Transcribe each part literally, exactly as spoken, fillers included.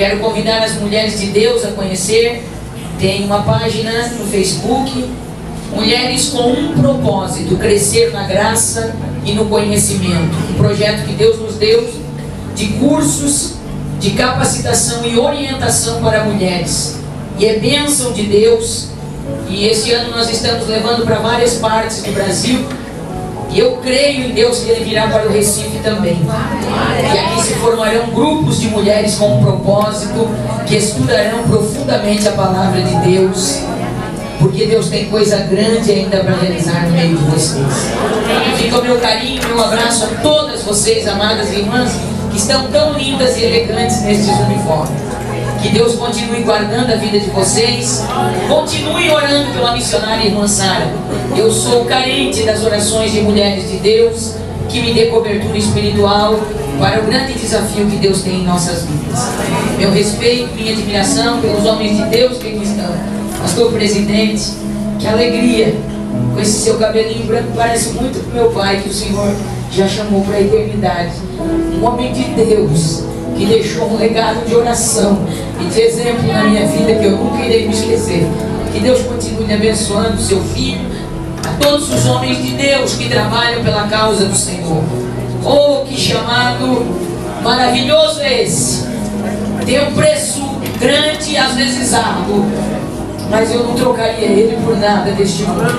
quero convidar as mulheres de Deus a conhecer. Tem uma página no Facebook, Mulheres com um Propósito, Crescer na Graça e no Conhecimento. Um projeto que Deus nos deu de cursos, de capacitação e orientação para mulheres. E é bênção de Deus. E esse ano nós estamos levando para várias partes do Brasil. E eu creio em Deus que Ele virá para o Recife também. E aqui se formarão grupos de mulheres com um propósito, que estudarão profundamente a palavra de Deus, porque Deus tem coisa grande ainda para realizar no meio de vocês. Fica o meu carinho, meu abraço a todas vocês, amadas irmãs, que estão tão lindas e elegantes nestes uniformes. Que Deus continue guardando a vida de vocês. Continue orando pela missionária irmã Sara. Eu sou carente das orações de mulheres de Deus, que me dê cobertura espiritual para o grande desafio que Deus tem em nossas vidas. Meu respeito, minha admiração pelos homens de Deus que aqui estão. Pastor presidente, que alegria. Com esse seu cabelinho branco, parece muito com meu pai, que o Senhor já chamou para a eternidade. Um homem de Deus, que deixou um legado de oração e de exemplo na minha vida que eu nunca irei me esquecer. Que Deus continue abençoando o seu filho, a todos os homens de Deus que trabalham pela causa do Senhor. Oh, que chamado maravilhoso é esse! Tem um preço grande e às vezes árduo, mas eu não trocaria ele por nada deste mundo.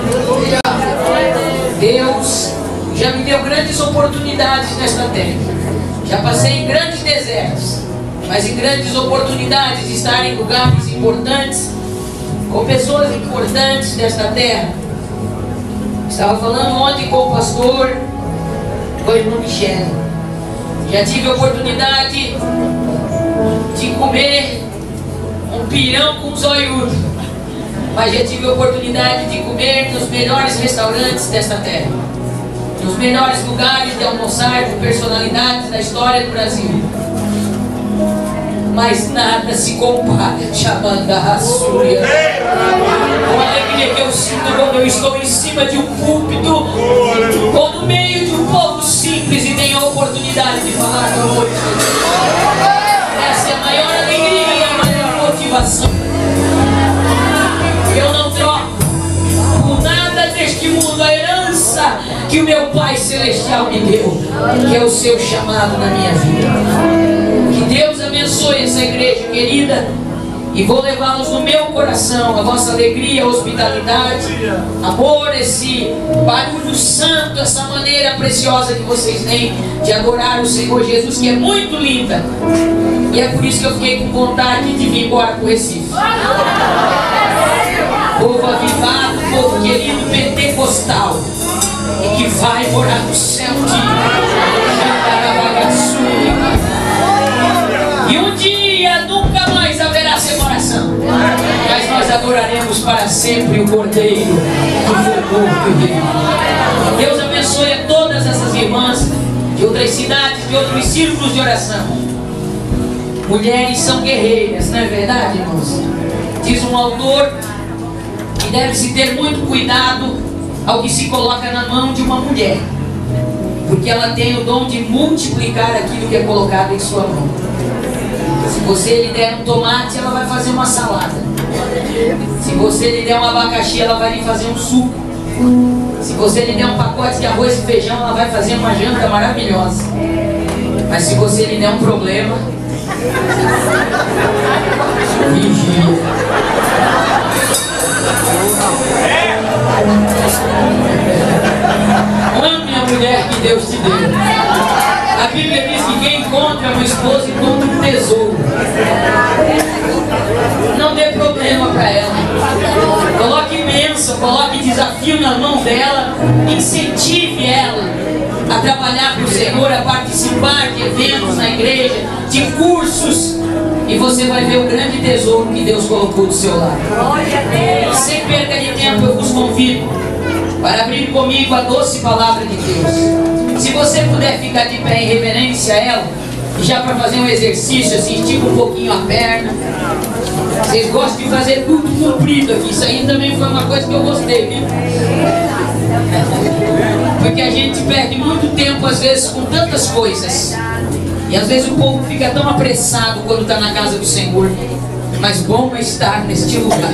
Deus já me deu grandes oportunidades nesta terra. Já passei em grandes desertos, mas em grandes oportunidades de estar em lugares importantes, com pessoas importantes desta terra. Estava falando ontem com o pastor, com a irmã Michele. Já tive a oportunidade de comer um pirão com zoiudo, mas já tive a oportunidade de comer nos melhores restaurantes desta terra, nos melhores lugares de almoçar com personalidades da história do Brasil. Mas nada se compara, chamando a Rassúria, com a alegria que eu sinto quando eu estou em cima de um púlpito, ou no meio de um povo simples e tenho a oportunidade de falar do amor de Jesus. Essa é a maior alegria e a maior motivação. Eu não troco por nada deste mundo a herança que o meu Pai Celestial me deu, que é o seu chamado na minha vida. Que Deus abençoe essa igreja querida, e vou levá-los no meu coração, a vossa alegria, hospitalidade, amor, esse barulho santo, essa maneira preciosa que vocês têm de adorar o Senhor Jesus, que é muito linda. E é por isso que eu fiquei com vontade de vir embora para o Recife. Povo avivado, povo querido, pentecostal, e que vai morar no céu de e um dia nunca mais haverá separação, mas nós adoraremos para sempre o Cordeiro que foi morto e vivo. Deus abençoe a todas essas irmãs de outras cidades, de outros círculos de oração. Mulheres são guerreiras, não é verdade, irmãos? Diz um autor que deve-se ter muito cuidado ao que se coloca na mão de uma mulher, porque ela tem o dom de multiplicar aquilo que é colocado em sua mão. Se você lhe der um tomate, ela vai fazer uma salada. Se você lhe der um abacaxi, ela vai lhe fazer um suco. Se você lhe der um pacote de arroz e feijão, ela vai fazer uma janta maravilhosa. Mas se você lhe der um problema, vigia. Ame a mulher que Deus te deu. A Bíblia diz que quem encontra uma esposa encontra um tesouro. Não dê problema para ela. Coloque bênção, coloque desafio na mão dela. Incentive ela a trabalhar para o Senhor, a participar de eventos na igreja, de cursos. E você vai ver o grande tesouro que Deus colocou do seu lado. Sem perda de tempo, eu vos convido para abrir comigo a doce palavra de Deus. Se você puder ficar de pé em reverência a ela, já para fazer um exercício assim, estica um pouquinho a perna. Vocês gostam de fazer tudo comprido aqui. Isso aí também foi uma coisa que eu gostei, viu? Porque a gente perde muito tempo às vezes com tantas coisas. E às vezes o povo fica tão apressado quando está na casa do Senhor. Mas bom é estar neste lugar.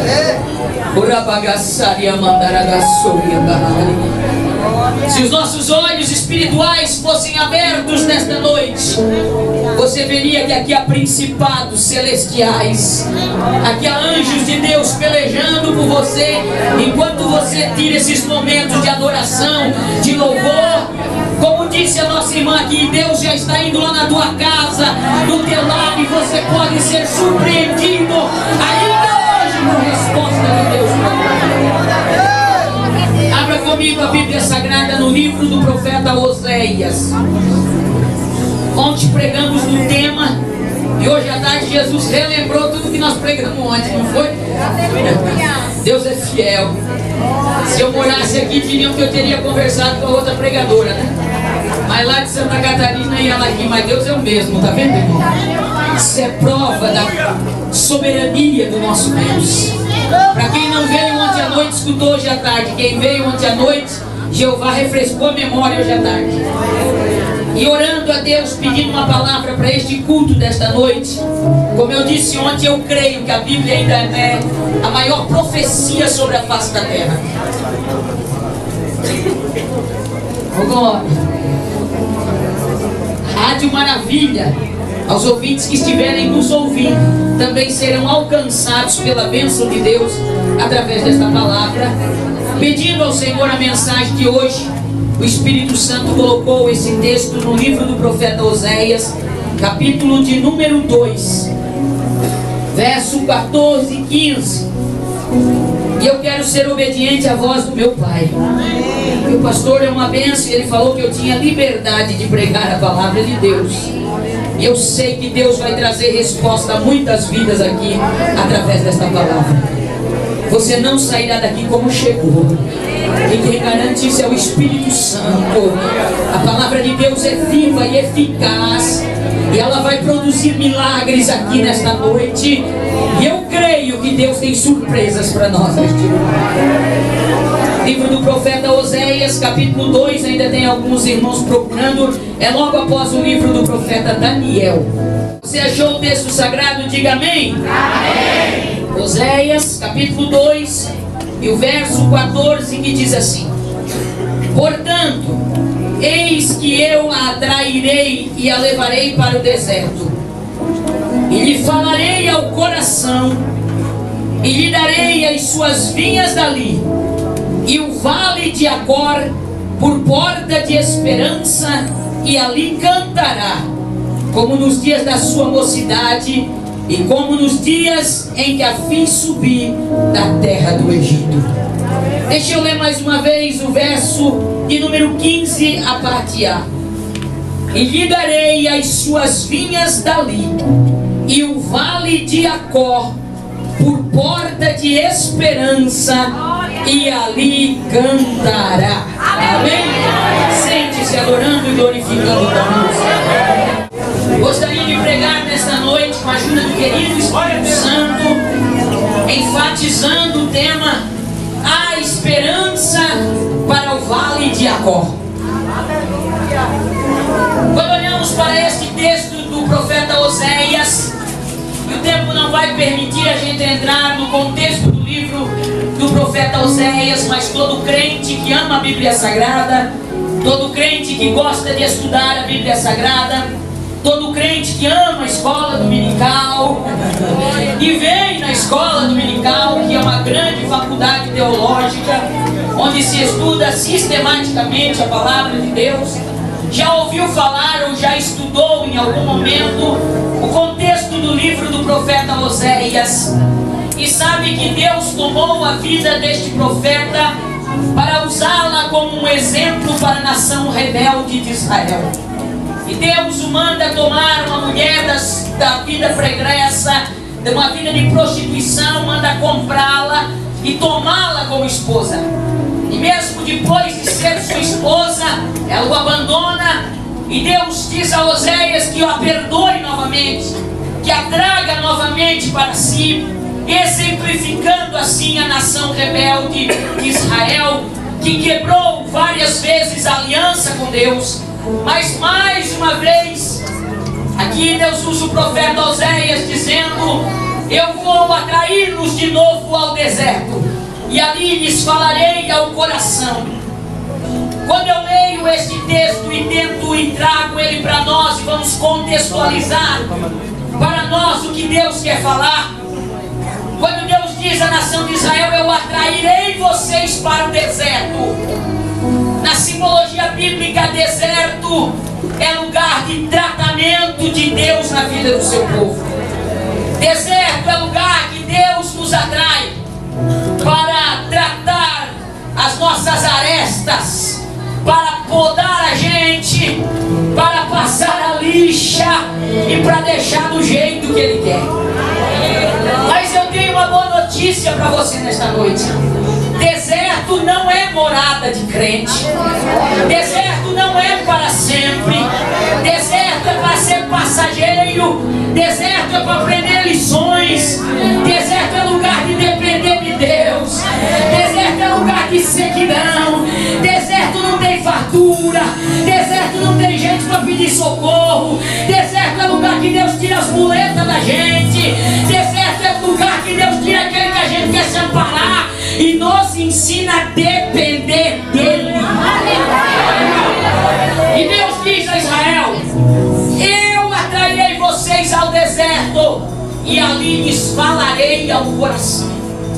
Se os nossos olhos espirituais fossem abertos nesta noite, você veria que aqui há principados celestiais, aqui há anjos de Deus pelejando por você, enquanto você tira esses momentos de adoração, de louvor. Como disse a nossa irmã aqui, Deus já está indo lá na tua casa, no teu lar, e você pode ser surpreendido ainda hoje com a resposta de Deus. Abra comigo a Bíblia Sagrada no livro do profeta Oséias. Ontem pregamos no tema, e hoje à tarde Jesus relembrou tudo que nós pregamos ontem, não foi? Deus é fiel. Se eu morasse aqui, diriam que eu teria conversado com a outra pregadora, né? Mas lá de Santa Catarina e ela aqui, mas Deus é o mesmo, tá vendo, irmão? Isso é prova da soberania do nosso Deus. Para quem não veio ontem à noite, escutou hoje à tarde. Quem veio ontem à noite, Jeová refrescou a memória hoje à tarde. E orando a Deus, pedindo uma palavra para este culto desta noite. Como eu disse ontem, eu creio que a Bíblia ainda é a maior profecia sobre a face da terra. Glória. Rádio Maravilha, aos ouvintes que estiverem nos ouvindo, também serão alcançados pela bênção de Deus através desta palavra. Pedindo ao Senhor a mensagem de hoje, o Espírito Santo colocou esse texto no livro do profeta Oséias, capítulo de número dois, verso quatorze e quinze. E eu quero ser obediente à voz do meu Pai. Meu pastor é uma bênção e ele falou que eu tinha liberdade de pregar a palavra de Deus. E eu sei que Deus vai trazer resposta a muitas vidas aqui através desta palavra. Você não sairá daqui como chegou. E quem garante isso é o Espírito Santo. A palavra de Deus é viva e eficaz, e ela vai produzir milagres aqui nesta noite. E eu creio que Deus tem surpresas para nós neste lugar. Livro do profeta Oséias, capítulo dois, ainda tem alguns irmãos procurando. É logo após o livro do profeta Daniel. Você achou o texto sagrado? Diga amém. Amém. Oséias, capítulo dois, e o verso quatorze, que diz assim: portanto, eis que eu a atrairei e a levarei para o deserto, e lhe falarei ao coração, e lhe darei as suas vinhas dali, e o vale de Acor por porta de esperança, e ali cantará, como nos dias da sua mocidade, e como nos dias em que a fiz subir da terra do Egito. Deixa eu ler mais uma vez o verso de número quinze, a parte A. E lhe darei as suas vinhas dali, e o vale de Acor por porta de esperança, e ali cantará. Amém? Sente-se adorando e glorificando a Deus. Gostaria de pregar nesta noite, com a ajuda do querido Espírito Santo, enfatizando o tema: a esperança para o vale de Acor. Quando olhamos para este texto do profeta Oséias, e o tempo não vai permitir a gente entrar no contexto do livro do profeta Oséias, mas todo crente que ama a Bíblia Sagrada, todo crente que gosta de estudar a Bíblia Sagrada, todo crente que ama a escola dominical e vem na escola dominical, que é uma grande faculdade teológica, onde se estuda sistematicamente a palavra de Deus, já ouviu falar ou já estudou em algum momento o contexto do livro do profeta Oséias, e sabe que Deus tomou a vida deste profeta para usá-la como um exemplo para a nação rebelde de Israel. E Deus o manda tomar uma mulher das, da vida pregressa, de uma vida de prostituição, manda comprá-la e tomá-la como esposa. E mesmo depois de ser sua esposa, ela o abandona, e Deus diz a Oséias que a perdoe novamente, que a traga novamente para si, exemplificando assim a nação rebelde de Israel, que quebrou várias vezes a aliança com Deus, mas mais uma vez Aqui Deus usa o profeta Oséias dizendo: eu vou atraí-los de novo ao deserto, e ali lhes falarei ao coração. Quando eu leio este texto e tento e trago ele para nós, e vamos contextualizar para nós o que Deus quer falar. Quando Deus diz à nação de Israel: eu atrairei vocês para o deserto. Na simbologia bíblica, deserto é lugar de tratamento de Deus na vida do seu povo. Deserto é lugar que Deus nos atrai para tratar as nossas arestas, para podar a gente, para passar a lixa e para deixar do jeito que Ele quer. Mas eu tenho uma boa notícia para você nesta noite. Deserto não é morada de crente. Deserto não é para sempre. Deserto é para ser passageiro. Deserto é para aprender lições. Deserto é lugar de depender de Deus. Deserto é lugar de sequidão. Deserto não tem fartura. Deserto não tem gente para pedir socorro. Deserto é lugar que Deus tira as muletas da gente. Deserto é lugar que Deus tira aquele que a gente quer se amparar e nos ensina a depender dele. E Deus diz a Israel: eu atrairei vocês ao deserto e ali lhes falarei ao coração.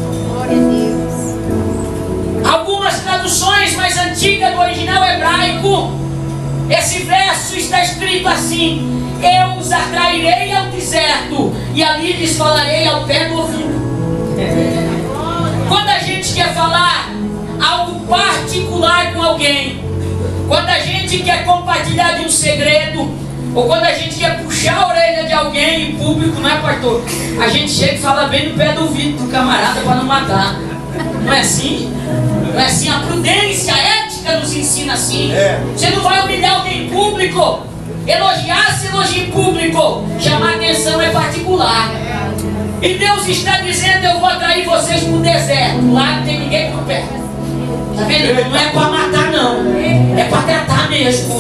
Algumas traduções mais antigas do original hebraico, esse verso está escrito assim: eu os atrairei ao deserto e ali lhes falarei ao pé do ouvido. Quando a gente quer falar algo particular com alguém, quando a gente quer compartilhar de um segredo, ou quando a gente quer puxar a orelha de alguém em público, não é, pastor? A gente chega e fala bem no pé do ouvido do camarada para não matar. Não é assim? Não é assim? A prudência, a ética nos ensina assim. Você não vai humilhar alguém em público. Elogiar se elogia em público. Chamar atenção é particular. E Deus está dizendo: eu vou atrair vocês para o deserto. Lá não tem ninguém por perto. Tá vendo? Não é para matar, não. É para tratar mesmo.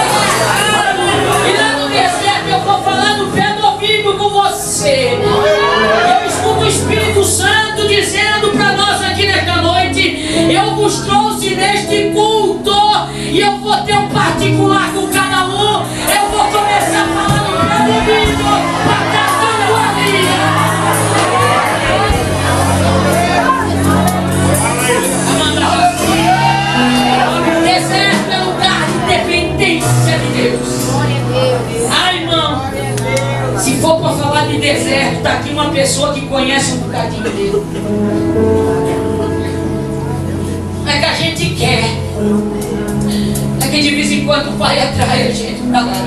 E lá no deserto eu vou falar no pé do ouvido com você. Eu escuto o Espírito Santo dizendo para nós aqui nesta noite: eu vos trouxe neste culto e eu vou ter um particular com cada um. Eu vou começar a falar no pé do ouvido para tratar a tua vida. Deserto é lugar de dependência de Deus. Ai, irmão, se for para falar de deserto, está aqui uma pessoa que conhece um bocadinho dele. Não é que a gente quer, é que de vez em quando o Pai atrai a gente para lá.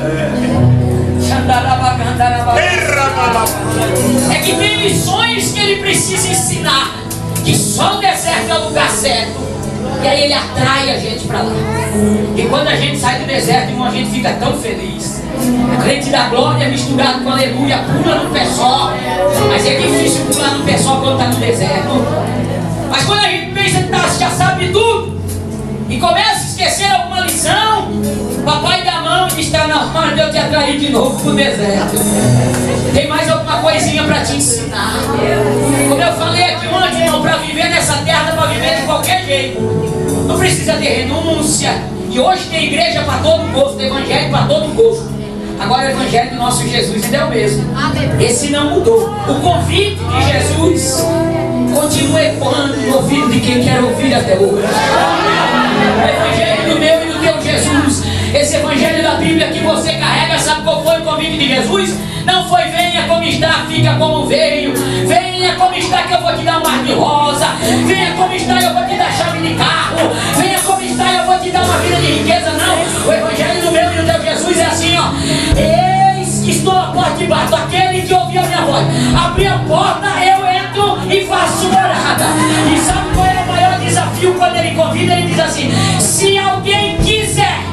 É que tem lições que Ele precisa ensinar, que só o deserto é o lugar certo. E aí Ele atrai a gente para lá. E quando a gente sai do deserto, irmão, a gente fica tão feliz. O crente da glória misturado com aleluia, pula no pé só. Mas é difícil pular no pé só quando está no deserto. Mas quando a gente pensa que tá, já sabe tudo e começa a esquecer alguma lição, papai dá a mão e está na hora de eu te atrair de novo para o deserto. Tem mais alguma coisinha para te ensinar. Como eu falei aqui ontem, irmão, para viver nessa terra dá para viver de qualquer jeito. Não precisa ter renúncia. E hoje tem igreja para todo gosto, evangelho para todo gosto. Agora o evangelho do nosso Jesus ainda é o mesmo. Esse não mudou. O convite de Jesus continua ecoando no ouvido de quem quer ouvir até hoje. O evangelho do meu e do teu Jesus, esse evangelho da Bíblia que você carrega, sabe qual foi o convite de Jesus? Não foi: venha como está, fica como veio. Venha como está que eu vou te dar um mar de rosa. Venha como está, eu vou te dar chave de carro. Venha como está, eu vou te dar uma vida de riqueza. Não, o evangelho do meu e do teu Jesus é assim, ó: eis que estou à porta e bato. Aquele que ouviu a minha voz, abri a porta, eu entro e faço morada. E sabe qual é o maior desafio quando Ele convida? Ele diz assim: se alguém quiser.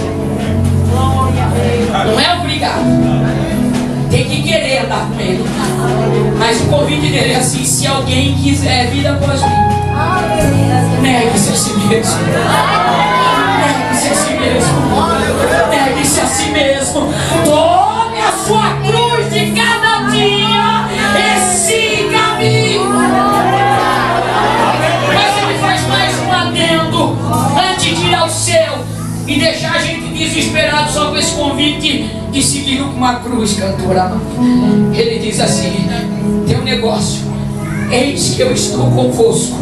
Não é obrigado. Tem que querer andar com Ele. Mas o convite dele é assim: se alguém quiser vida após mim, negue-se a si mesmo. Negue-se a si mesmo. Negue-se a si mesmo. Tome a sua cruz, cantor amado, ele diz assim: tem um negócio, eis que eu estou convosco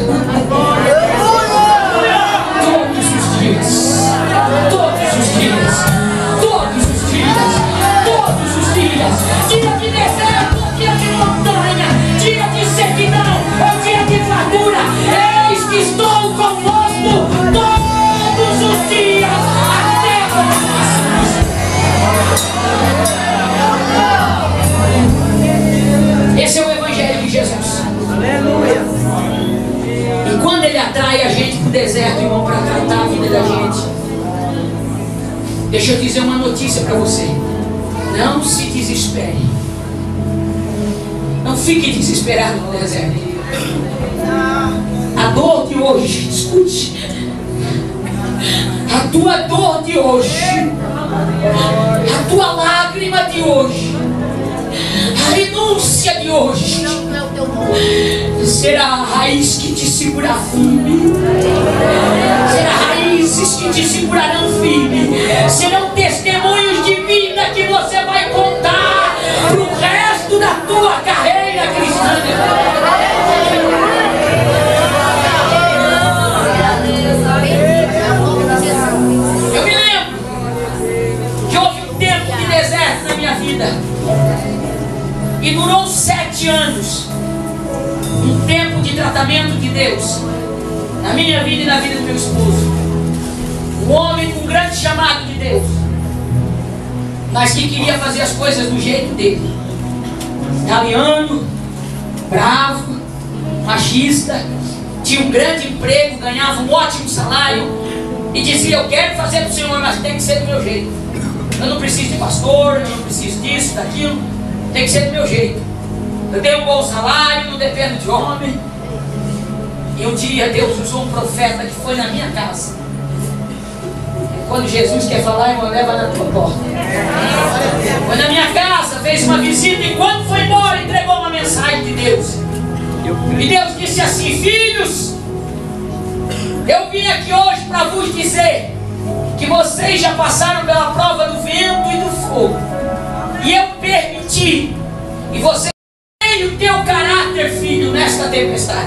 todos os dias, todos os dias, todos os dias, todos os dias, dia de deserto, dia de montanha, dia de sequidão, ou dia de fartura, eis que estou convosco todos os dias, até a esse é o Evangelho de Jesus. Aleluia. E quando ele atrai a gente para o deserto, irmão, para tratar a vida da gente, deixa eu dizer uma notícia para você: não se desespere, não fique desesperado no deserto. A dor de hoje, escute, a tua dor de hoje, a tua lágrima de hoje, a renúncia de hoje será a raiz que te segurará firme. Será raízes que te segurarão firme. Serão testemunhos de vida que você vai contar para o resto da tua carreira cristã. Eu me lembro que houve um tempo de deserto na minha vida e durou sete anos. Um tempo de tratamento de Deus na minha vida e na vida do meu esposo. Um homem com um grande chamado de Deus, mas que queria fazer as coisas do jeito dele. Italiano, bravo, machista, tinha um grande emprego, ganhava um ótimo salário e dizia: eu quero fazer para o Senhor, mas tem que ser do meu jeito. Eu não preciso de pastor, eu não preciso disso, daquilo, tem que ser do meu jeito. Eu tenho um bom salário, não dependo de homem. E um dia Deus usou um profeta que foi na minha casa. Quando Jesus quer falar, irmão, leva na tua porta. Foi na minha casa, fez uma visita e quando foi embora, entregou uma mensagem de Deus. E Deus disse assim: filhos, eu vim aqui hoje para vos dizer que vocês já passaram pela prova do vento e do fogo. E eu permiti. E você o teu caráter, filho, nesta tempestade.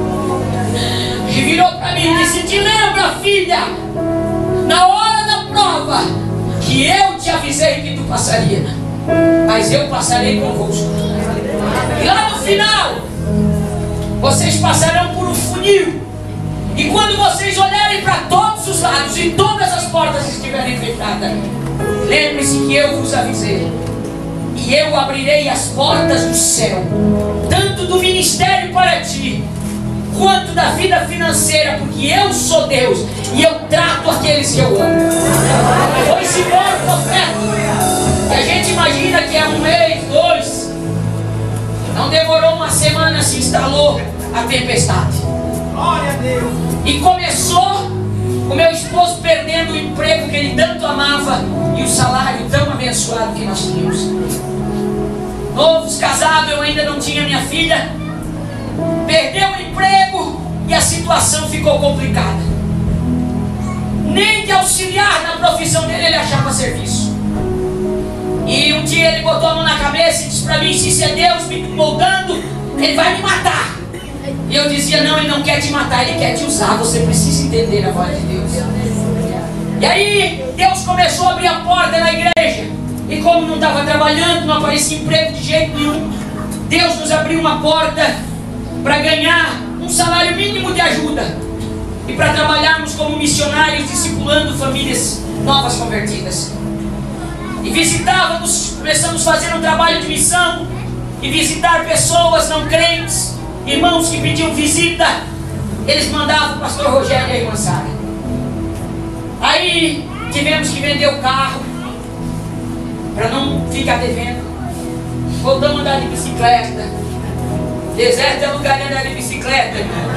E virou para mim e disse: te lembra, filha, na hora da prova, que eu te avisei que tu passaria, mas eu passarei convosco. E lá no final, vocês passarão por um funil. E quando vocês olharem para todos os lados e todas as portas estiverem fechadas, lembre-se que eu vos avisei. E eu abrirei as portas do céu, tanto do ministério para ti, quanto da vida financeira, porque eu sou Deus e eu trato aqueles que eu amo. Foi-se embora o profeta. E a gente imagina que é um mês, dois. Não demorou uma semana, se instalou a tempestade. Glória a Deus. E começou o meu esposo perdendo o emprego que ele tanto amava e o salário tão abençoado que nós tínhamos. Novos, casados, eu ainda não tinha minha filha. Perdeu o emprego e a situação ficou complicada. Nem de auxiliar na profissão dele ele achava serviço. E um dia ele botou a mão na cabeça e disse para mim: se isso é Deus me moldando, ele vai me matar. E eu dizia: não, ele não quer te matar, ele quer te usar. Você precisa entender a voz de Deus. E aí Deus começou a abrir a porta na igreja. E como não estava trabalhando, não aparecia emprego de jeito nenhum, Deus nos abriu uma porta para ganhar um salário mínimo de ajuda e para trabalharmos como missionários, discipulando famílias novas convertidas. E visitávamos, começamos a fazer um trabalho de missão e visitar pessoas não crentes, irmãos que pediam visita. Eles mandavam o pastor Rogério e a irmã Sara. Aí tivemos que vender o carro para não ficar devendo. Voltamos a andar de bicicleta. Deserto é lugar de andar de bicicleta.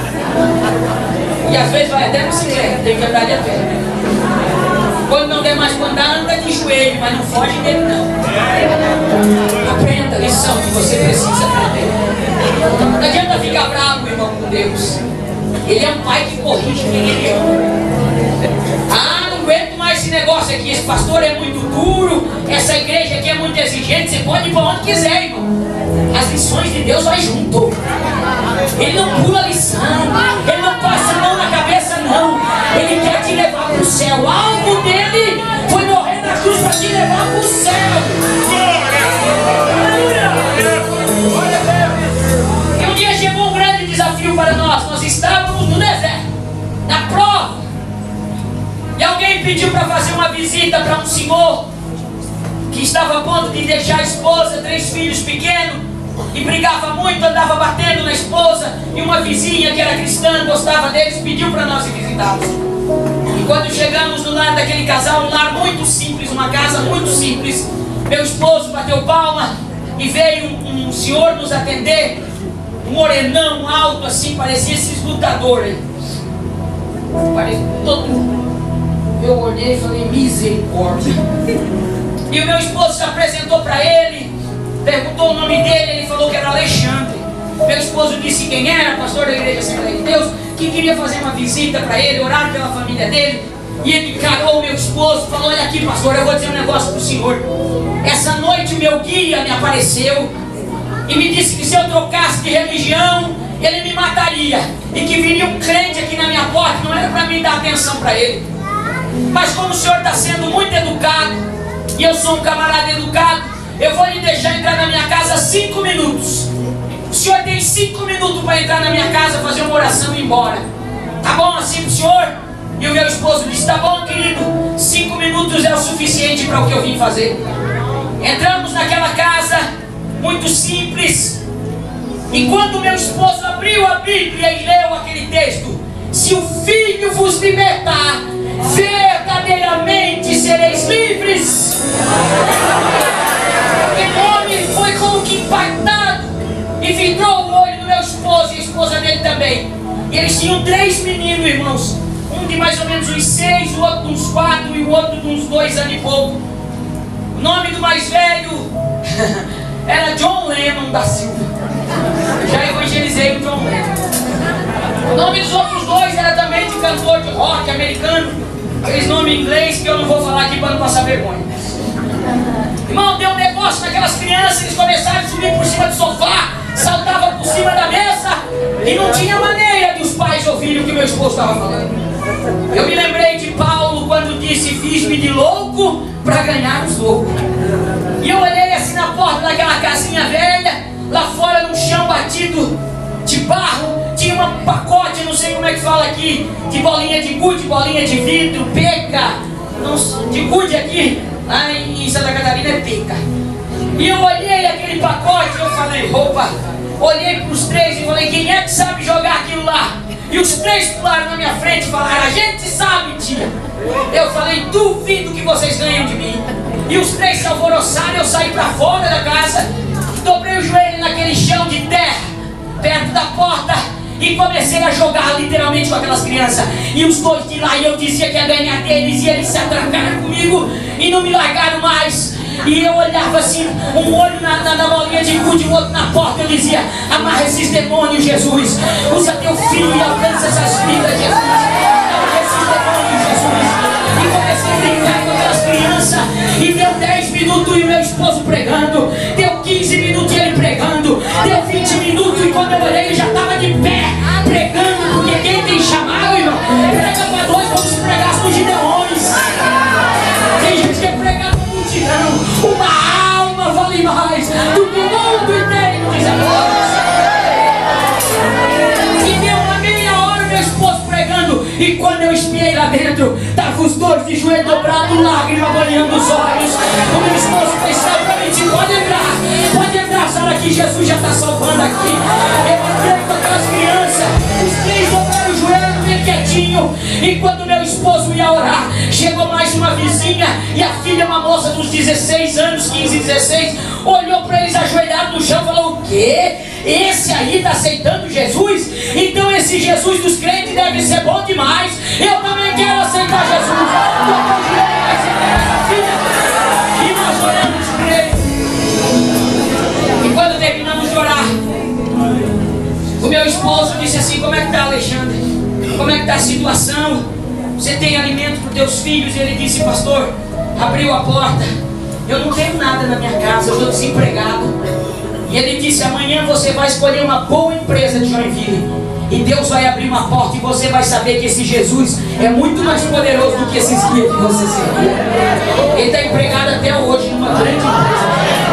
E às vezes vai até bicicleta, tem que andar de a pé. Quando não der mais para andar, anda de joelho, mas não foge dele não. Aprenda a lição que você precisa aprender. Não adianta ficar bravo, irmão, com Deus. Ele é um pai que corrige quem ele ama. Ah, não aguento mais esse negócio aqui. disse: pastor, é muito duro, essa igreja aqui é muito exigente, você pode ir para onde quiser, irmão. As lições de Deus vai junto. Ele não pula a lição, ele não passa a mão na cabeça, não. Ele quer te levar para o céu. O alvo dele foi morrer na cruz para te levar para o céu. E um dia chegou um grande desafio para nós. Nós estávamos no deserto, na prova, e alguém pediu para fazer uma visita para um senhor que estava a ponto de deixar a esposa, três filhos pequenos, e brigava muito, andava batendo na esposa. E uma vizinha que era cristã, gostava deles, pediu para nós ir visitá-los. E quando chegamos no lar daquele casal, um lar muito simples, uma casa muito simples, meu esposo bateu palma e veio um, um senhor nos atender, um morenão alto assim, parecia esses lutadores. Parecia todo mundo. Eu olhei e falei: misericórdia. E o meu esposo se apresentou para ele, perguntou o nome dele, ele falou que era Alexandre. Meu esposo disse quem era, pastor da Igreja Assembleia de Deus, que queria fazer uma visita para ele, orar pela família dele. E ele encarou o meu esposo e falou: olha aqui, pastor, eu vou dizer um negócio para o senhor. Essa noite o meu guia me apareceu e me disse que se eu trocasse de religião, ele me mataria, e que viria um crente aqui na minha porta. Não era para mim dar atenção para ele, mas como o senhor está sendo muito educado, e eu sou um camarada educado, eu vou lhe deixar entrar na minha casa cinco minutos. O senhor tem cinco minutos para entrar na minha casa, fazer uma oração e ir embora. Tá bom assim pro senhor? E o meu esposo disse: tá bom, querido, cinco minutos é o suficiente para o que eu vim fazer. Entramos naquela casa, muito simples. E quando meu esposo abriu a Bíblia e leu aquele texto: se o Filho vos libertar, verdadeiramente sereis livres. O homem foi como que impactado e vidrau o olho do meu esposo e a esposa dele também. E eles tinham três meninos, irmãos. Um de mais ou menos uns seis, o outro de uns quatro e o outro de uns dois anos e pouco. O nome do mais velho era John Lennon da Silva. Já evangelizei o John Lennon. O nome dos outros dois era também de cantor de rock americano, aqueles nomes em inglês que eu não vou falar aqui para não passar vergonha. Irmão, deu um negócio naquelas crianças, eles começaram a subir por cima do sofá, saltavam por cima da mesa, e não tinha maneira de os pais ouvirem o que meu esposo estava falando. Eu me lembrei de Paulo quando disse: fiz-me de louco para ganhar os loucos. E eu olhei assim na porta daquela casinha velha, lá fora no chão batido de barro, tinha um pacote, não sei como é que fala aqui, de bolinha de gude, bolinha de vidro, peca, não, de gude aqui, lá em Santa Catarina é peca. E eu olhei aquele pacote e eu falei: opa, olhei para os três e falei: quem é que sabe jogar aquilo lá? E os três pularam na minha frente e falaram: a gente sabe, tia. Eu falei: duvido que vocês ganham de mim. E os três se alvoroçaram, eu saí para fora da casa, dobrei o joelho naquele chão de terra, perto da porta, e comecei a jogar literalmente com aquelas crianças. E os dois de lá, e eu dizia que ia ganhar deles, e eles se atracaram comigo e não me largaram mais. E eu olhava assim, um olho na, na, na bolinha de gude e o outro na porta. Eu dizia: amarra esses demônios, Jesus. Usa teu filho e alcança essas vidas, Jesus. Amarra esses demônios, Jesus. E comecei a brincar com aquelas crianças. E deu dez minutos e o meu esposo pregando. Deu quinze minutos e ele pregando. Deu vinte minutos e quando eu olhei ele já estava de pé pregando. Porque quem tem chamado, irmão, prega para dois como se pregasse nos gideões. Tem gente que prega para multidão. Uma alma vale mais do que o mundo inteiro, diz a palavra. E deu uma meia hora meu esposo pregando. E quando eu espiei lá dentro, estavam os dois de joelho dobrado, lágrima banhando os olhos. O meu esposo pensava para mim: pode entrar, pode entrar, sabe aqui, Jesus já está salvando aqui. Eu entrei com aquelas crianças, os três dobraram o joelho bem quietinho. E quando meu esposo ia orar, chegou mais uma vizinha, e a filha, uma moça dos dezesseis anos, quinze, dezesseis, olhou para eles ajoelhados no chão e falou: o quê? Esse aí está aceitando Jesus? Então esse Jesus dos crentes deve ser bom demais. Eu também quero aceitar Jesus. Dobrou o joelho, vai ser essa filha. E nós oramos por ele. E quando terminamos de orar, o meu esposo disse assim: como é que está, Alexandre? Como é que está a situação? Você tem alimento para os teus filhos? E ele disse: pastor, abriu a porta. Eu não tenho nada na minha casa, eu estou desempregado. E ele disse: amanhã você vai escolher uma boa empresa de Joinville, e Deus vai abrir uma porta e você vai saber que esse Jesus é muito mais poderoso do que esses guias que você serviu. Ele está empregado até hoje numa grande empresa.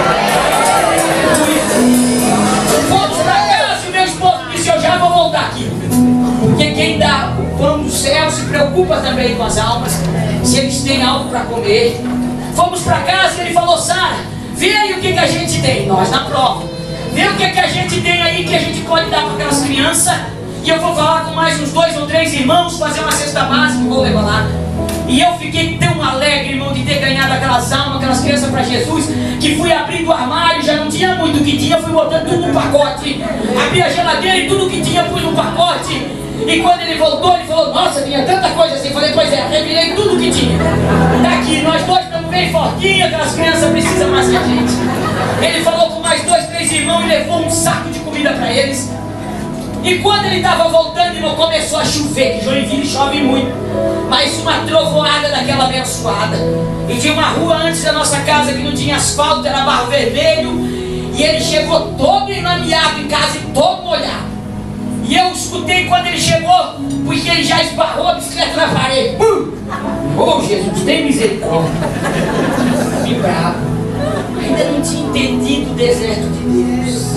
Fomos para casa e o meu esposo disse: eu já vou voltar aqui. Porque quem dá o pão do céu se preocupa também com as almas, se eles têm algo para comer. Fomos para casa e ele falou: Sara, vê aí o que, que a gente tem, nós na prova. Vê o que, que a gente tem aí que a gente pode dar para aquelas crianças. E eu vou falar com mais uns dois ou três irmãos, fazer uma cesta básica e vou levar lá. E eu fiquei tão alegre, irmão, de ter ganhado aquelas almas, aquelas crianças para Jesus, que fui abrindo o armário, já não tinha muito o que tinha, fui botando tudo no pacote. Abri a geladeira e tudo que tinha pus no pacote. E quando ele voltou, ele falou: nossa, tinha tanta coisa assim. Eu falei: pois é, revirei tudo que tinha. Tá aqui, nós dois estamos bem fortinhos, aquelas crianças precisam mais que a gente. Ele falou com mais dois, três irmãos e levou um saco de comida para eles. E quando ele estava voltando, irmão, começou a chover, que Joinville chove muito, mas uma trovoada daquela abençoada. E tinha uma rua antes da nossa casa que não tinha asfalto, era barro vermelho. E ele chegou todo enlameado em casa e todo molhado. E eu escutei quando ele chegou, porque ele já esbarrou a bicicleta na parede. Pum! Oh, Jesus, tem misericórdia. Que bravo. Ainda não tinha entendido o deserto de Deus.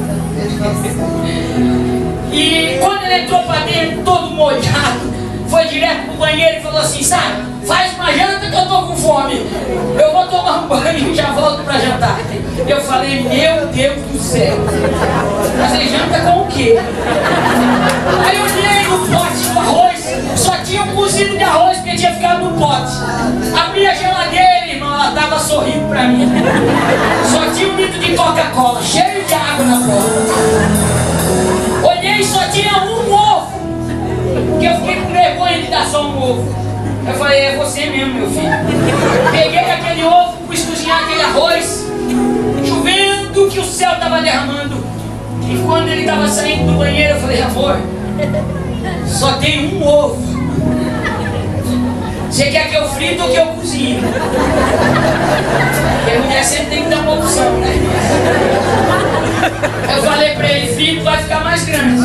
E quando ele entrou para dentro, todo molhado, foi direto pro banheiro e falou assim: Sara, faz uma janta que eu tô com fome. Eu vou tomar um banho e já volto para jantar. Eu falei: meu Deus do céu, fazer janta com o quê? Aí eu olhei no pote do arroz, só tinha um cozido de arroz porque tinha ficado no pote. Abri a geladeira, irmão, ela tava sorrindo para mim. Só tinha um litro de Coca-Cola, cheio de água na porta. Olhei e só tinha um ovo, que eu fiquei com vergonha de dar só um ovo. Eu falei: é você mesmo, meu filho. Peguei aquele ovo, pus cozinhar aquele arroz, chovendo que o céu estava derramando. E quando ele estava saindo do banheiro, eu falei: amor, só tem um ovo. Você quer que eu frito ou que eu cozinhe? Porque a mulher sempre tem que dar uma opção, né? Eu falei pra ele: frito vai ficar mais grande.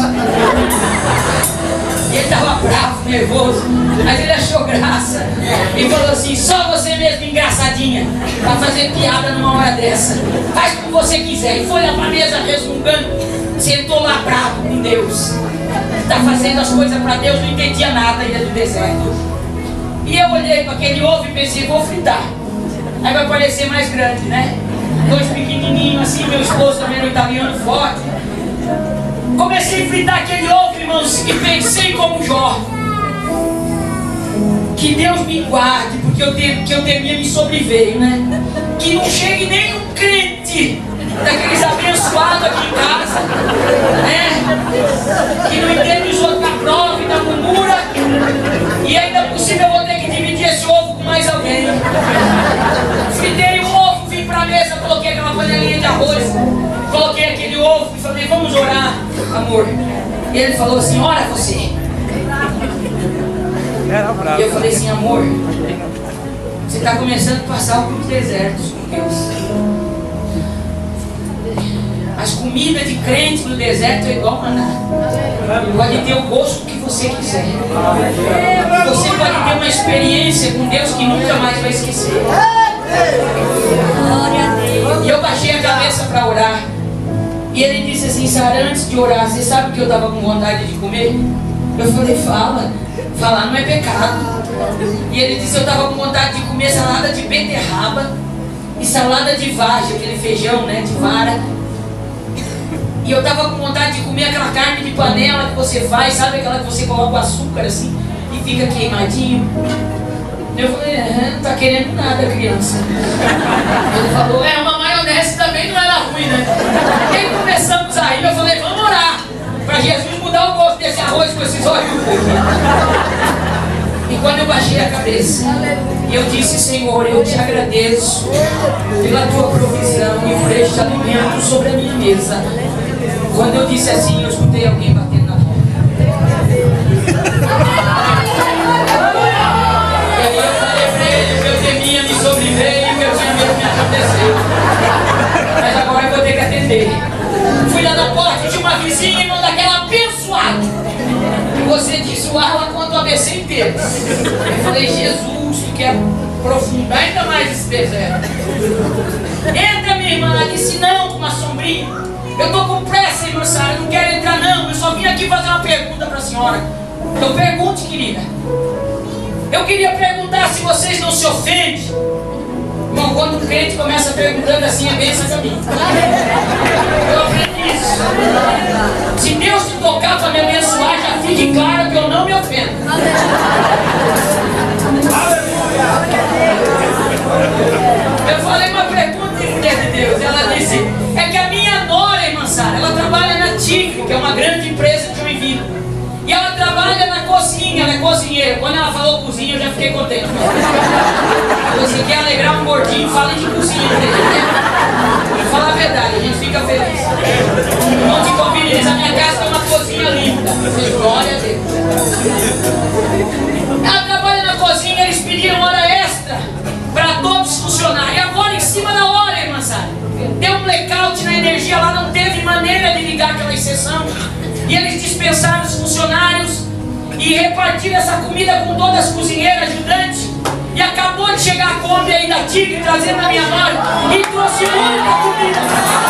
E ele estava bravo, nervoso, mas ele achou graça e falou assim: só você mesmo, engraçadinha, pra fazer piada numa hora dessa. Faz como você quiser. E foi lá pra mesa resmungando, sentou lá bravo com Deus. Tá fazendo as coisas pra Deus, não entendia nada ainda do deserto. E eu olhei para aquele ovo e pensei: vou fritar. Aí vai parecer mais grande, né? Dois pequenininhos assim, meu esposo também no italiano forte. Comecei a fritar aquele ovo, irmãos, e pensei como Jó: que Deus me guarde, porque eu, te, que eu temia me sobreveio, né? Que não chegue nenhum crente daqueles abençoados aqui em casa, né? Que não entende os outros na prova e na murmura, e ainda possível eu vou ter que dividir esse ovo com mais alguém. Fritei o ovo, vim pra mesa, coloquei aquela panelinha de arroz, coloquei aquele ovo e falei: vamos orar, amor. E ele falou assim: ora você. E eu falei assim: amor, você está começando a passar alguns desertos com Deus. As comidas de crente no deserto é igual maná. Pode ter o gosto que você quiser. Você pode ter uma experiência com Deus que nunca mais vai esquecer. E eu baixei a cabeça para orar. E ele disse assim: Sara, antes de orar, você sabe que eu estava com vontade de comer? Eu falei: fala. Falar não é pecado. E ele disse: eu estava com vontade de comer salada de beterraba e salada de vagem, aquele feijão, né, de vara. E eu estava com vontade de comer aquela carne de panela que você faz, sabe, aquela que você coloca o açúcar assim e fica queimadinho. Eu falei: é, não está querendo nada, criança. Ele falou: é, uma maionese também não era ruim, né? E aí começamos a rir. Eu falei: vamos orar para Jesus mudar o gosto desse arroz com esses olhos. E quando eu baixei a cabeça, eu disse: Senhor, eu te agradeço pela tua provisão e por este alimento sobre a minha mesa. Quando eu disse assim, eu escutei alguém batendo na porta. E aí eu falei pra ele: eu temia me sobreviver. deles. Eu falei, Jesus, tu quer aprofundar ainda mais esse deserto. Entra, minha irmã. Ela disse, não, com uma sombrinha. Eu tô com pressa, irmã Sara, eu não quero entrar não. Eu só vim aqui fazer uma pergunta para a senhora. Então pergunte, querida. Eu queria perguntar se vocês não se ofendem. Irmão, quando o crente começa perguntando assim, é bênção pra mim. Eu aprendi isso. Se Deus te tocar para me abençoar, já fique claro que eu não me ofendo. Eu falei uma pergunta, mulher de Deus. Ela disse, é que a minha nora, irmã Sara, ela trabalha na Tigre, que é uma grande empresa de Joinville. E ela trabalha na cozinha, ela é cozinheira. Quando ela falou cozinha, eu já fiquei contente. Você quer alegrar um gordinho, fala de cozinha. Fala a verdade, a gente fica feliz. Não te convide, diz, a minha casa tem uma cozinha linda. Glória a Deus. Ela trabalha na cozinha, eles pediram hora extra para todos os funcionários. E agora, em cima da hora, irmã Sara, deu um blackout na energia lá, não teve maneira de ligar aquela exceção. E eles dispensaram os funcionários e repartiram essa comida com todas as cozinheiras ajudantes. E acabou de chegar a Kombi aí da Tigre, trazendo a minha nora, e trouxe muita comida.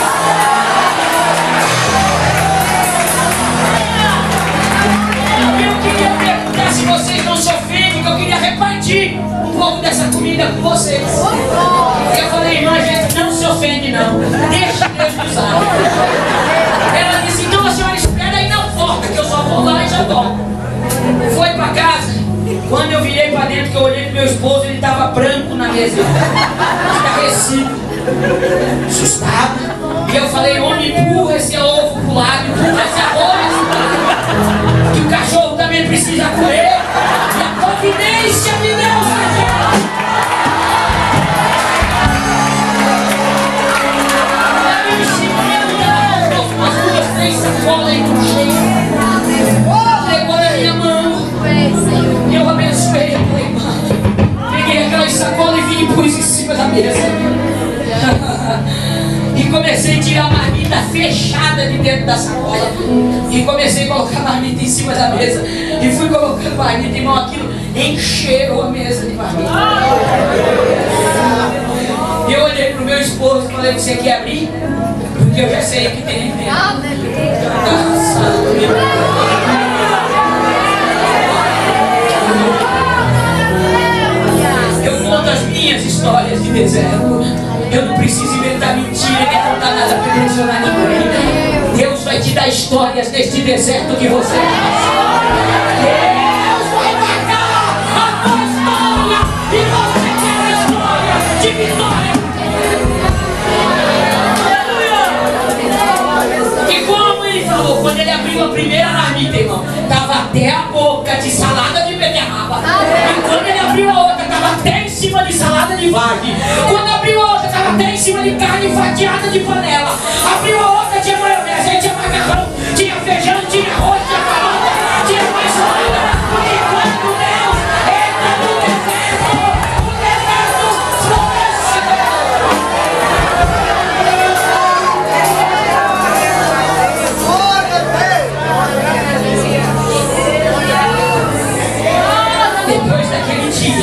Eu queria perguntar se vocês não se ofendem, que eu queria repartir um pouco dessa comida com vocês. Eu falei, irmã, a gente não se ofende não, deixa Deus usar. Ela disse, então a senhora espera aí na porta, que eu só vou lá e já volto. Foi pra casa. Quando eu virei pra dentro, que eu olhei pro meu esposo, ele tava branco na mesa, estarrecido, assustado. E eu falei, homem, empurra esse ovo pro lado, empurra esse arroz, que o cachorro também precisa comer. E a providência me deu essa. Sacola aí com cheio. Pegou na minha mão. E eu abençoei. Eu falei, mano, peguei aquelas sacolas e vim e pus em cima da mesa. E comecei a tirar a marmita fechada de dentro da sacola. E comecei a colocar a marmita em cima da mesa. E fui colocando marmita, irmão, aquilo encheu a mesa de marmita. E eu olhei pro meu esposo e falei, você quer abrir? Porque eu já sei o que tem dentro. Eu conto as minhas histórias de deserto. Eu não preciso inventar mentira nem contar nada para impressionar ninguém. Deus vai te dar histórias neste deserto que você é. Deus vai marcar a tua história e você quer a história de vitória. Quando ele abriu a primeira marmita, irmão, tava até a boca de salada de beterraba. E quando ele abriu a outra, tava até em cima de salada de vagem. Quando abriu a outra, tava até em cima de carne fatiada de panela. Abriu a outra, tinha maionese, tinha macarrão, tinha feijão, tinha arroz, tinha farofa, tinha mais salada. E quando Deus entra no deserto, o deserto floresce. Depois daquele dia,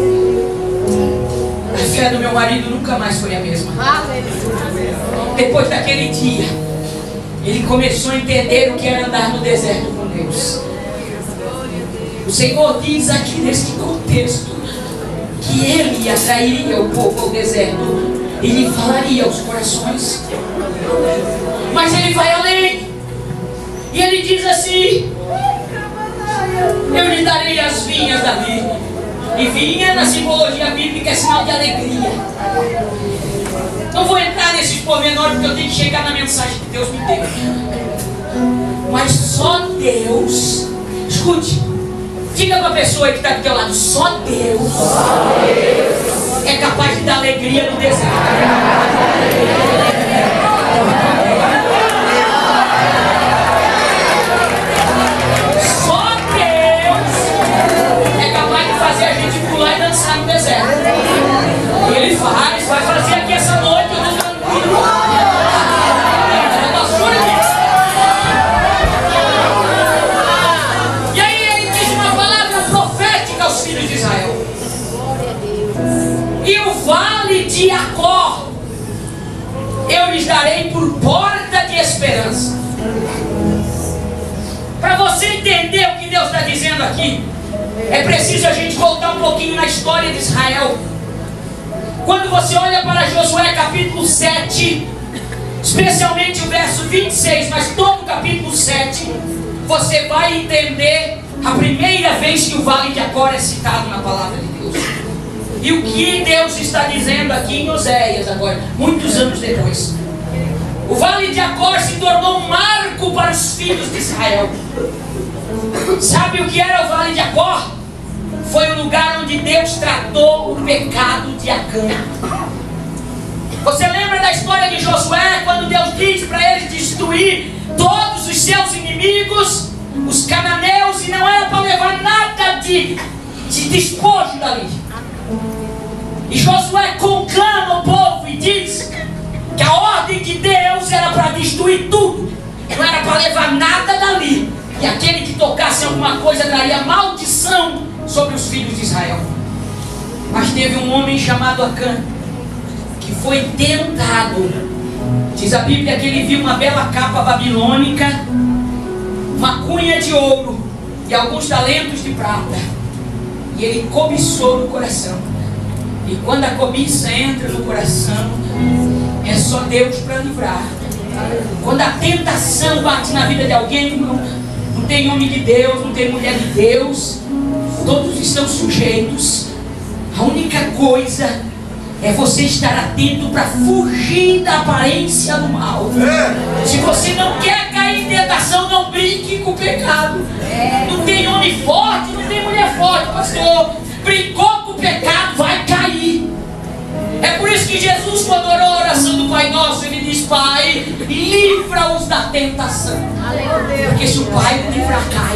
a fé do meu marido nunca mais foi a mesma. Depois daquele dia, ele começou a entender o que era andar no deserto com Deus. O Senhor diz aqui neste contexto que Ele atrairia o povo ao deserto. Ele falaria aos corações. Mas Ele vai além. E Ele diz assim: eu lhe darei as vinhas da vida. E vinha na simbologia bíblica é sinal de alegria. Não vou entrar nesses pormenores porque eu tenho que chegar na mensagem que Deus me deu. Mas só Deus, escute, diga para a pessoa que está do teu lado, só Deus, só Deus é capaz de dar alegria no deserto. Fazer a gente pular e dançar no deserto. Ele faz, vai fazer aqui essa noite. Eu não tranquilo. E aí ele diz uma palavra profética. entender o que Deus está dizendo aqui, é preciso a gente voltar um pouquinho na história de Israel. Quando você olha para Josué capítulo sete, especialmente o verso vinte e seis, mas todo o capítulo sete, você vai entender a primeira vez que o Vale de Acor é citado na palavra de Deus. E o que Deus está dizendo aqui em Oséias agora, muitos anos depois. O Vale de Acor se tornou um marco para os filhos de Israel. Sabe o que era o Vale de Acor? Foi o lugar onde Deus tratou o pecado de Acã. Você lembra da história de Josué, quando Deus diz para eles destruir todos os seus inimigos, os cananeus, e não era para levar nada de, de despojo dali. E Josué conclama o povo e diz que a ordem de Deus era para destruir tudo, não era para levar nada dali, e aquele que tocasse alguma coisa daria maldição sobre os filhos de Israel. Mas teve um homem chamado Acã, que foi tentado. Diz a Bíblia que ele viu uma bela capa babilônica, uma cunha de ouro e alguns talentos de prata, e ele cobiçou no coração. E quando a cobiça entra no coração, é só Deus para livrar. Quando a tentação bate na vida de alguém, não, não tem homem de Deus, não tem mulher de Deus, todos estão sujeitos. A única coisa é você estar atento para fugir da aparência do mal. Se você não quer cair em tentação, não brinque com o pecado. Não tem homem forte, não tem mulher forte, pastor. Brincou com o pecado, vai cair. É por isso que Jesus, quando orou a oração do Pai Nosso, ele diz: Pai, livra-os da tentação. Porque se o Pai não livrar, cai.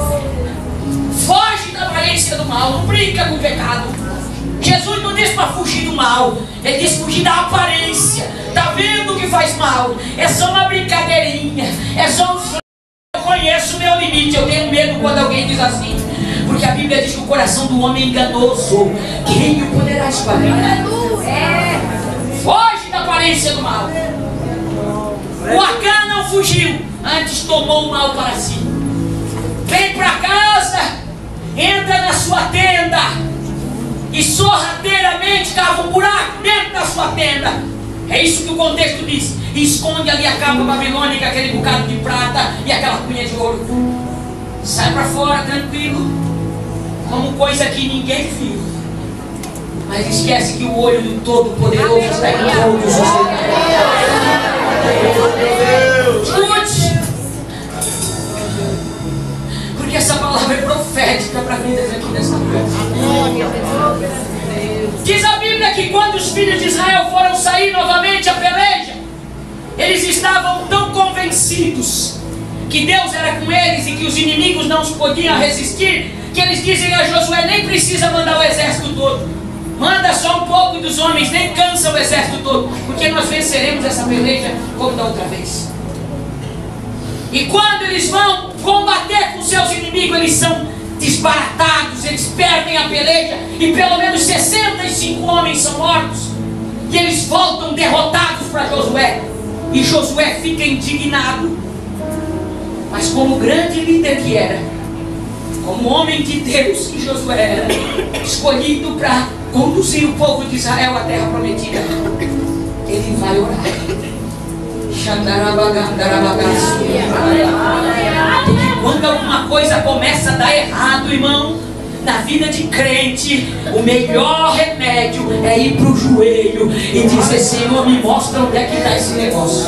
Foge da aparência do mal, não brinca com o pecado. Jesus não diz para fugir do mal, ele diz fugir da aparência. Está vendo que faz mal? É só uma brincadeirinha, é só um... Eu conheço o meu limite, eu tenho medo quando alguém diz assim, porque a Bíblia diz que o coração do homem é enganoso, quem o poderá esquadrinhar? É. Foge da aparência do mal. O Acã não fugiu, antes tomou o mal para si. Vem para casa, entra na sua tenda e sorrateiramente cava um buraco dentro da sua tenda. É isso que o contexto diz. E esconde ali a capa babilônica, aquele bocado de prata e aquela cunha de ouro. Sai para fora tranquilo, como coisa que ninguém viu. Mas esquece que o olho do Todo-Poderoso está em todos os lugares. Escute, porque essa palavra é profética para vidas aqui nessa noite. Diz a Bíblia que quando os filhos de Israel foram sair novamente à peleja, eles estavam tão convencidos que Deus era com eles e que os inimigos não os podiam resistir, que eles dizem a Josué: nem precisa mandar o exército todo, manda só um pouco dos homens, nem cansa o exército todo, porque nós venceremos essa peleja como da outra vez. E quando eles vão combater com seus inimigos, eles são desbaratados, eles perdem a peleja, e pelo menos sessenta e cinco homens são mortos, e eles voltam derrotados para Josué, e Josué fica indignado. Mas como grande líder que era, como homem de Deus que Josué era, escolhido para conduzir o povo de Israel à terra prometida, ele vai orar. Porque quando alguma coisa começa a dar errado, irmão, na vida de crente, o melhor remédio é ir para o joelho e dizer: Senhor, me mostra onde é que está esse negócio.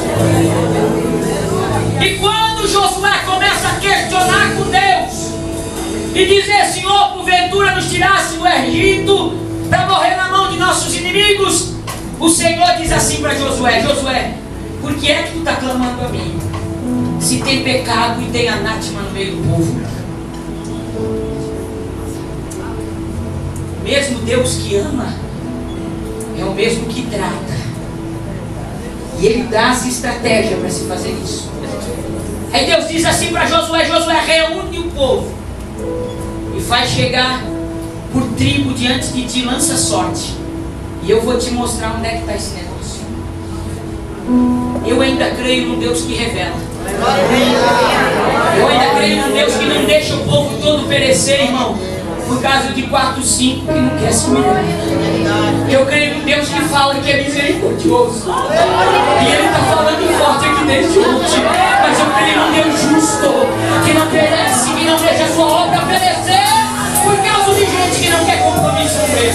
E quando Josué começa a questionar com Deus e dizer: Senhor, porventura nos tirasse do Egito para morrer na mão de nossos inimigos, o Senhor diz assim para Josué: Josué, por que é que tu está clamando a mim? Se tem pecado e tem anátema no meio do povo. Mesmo Deus que ama é o mesmo que trata, e Ele dá as estratégias para se fazer isso. Aí Deus diz assim para Josué: Josué, reúne o povo e faz chegar por tribo diante de ti, lança sorte, e eu vou te mostrar onde é que está esse negócio. Eu ainda creio no Deus que revela. Eu ainda creio no Deus que não parecer, irmão, por causa de quatro, cinco que não quer se humilhar. Eu creio no Deus que fala que é misericordioso. E Ele está falando forte aqui desde ontem. Mas eu creio no Deus justo, que não perece, que não deixa a sua obra perecer por causa de gente que não quer compromisso com Ele.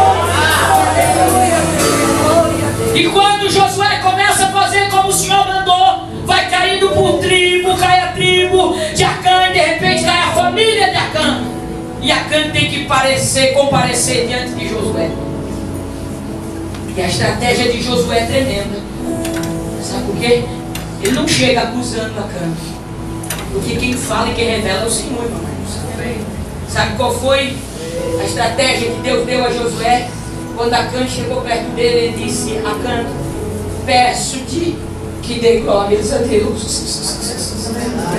E quando Josué começa a fazer como o Senhor mandou, vai caindo por tribo, cai a tribo de Acã, e de repente cai a família de Acã. E Acã tem que parecer, comparecer diante de Josué. E a estratégia de Josué é tremenda. Sabe por quê? Ele não chega acusando Acã, porque quem fala e quem revela é o Senhor, irmão. Sabe qual foi a estratégia que Deus deu a Josué? Quando Acã chegou perto dele, ele disse: Acã, peço-te que dê glórias a Deus.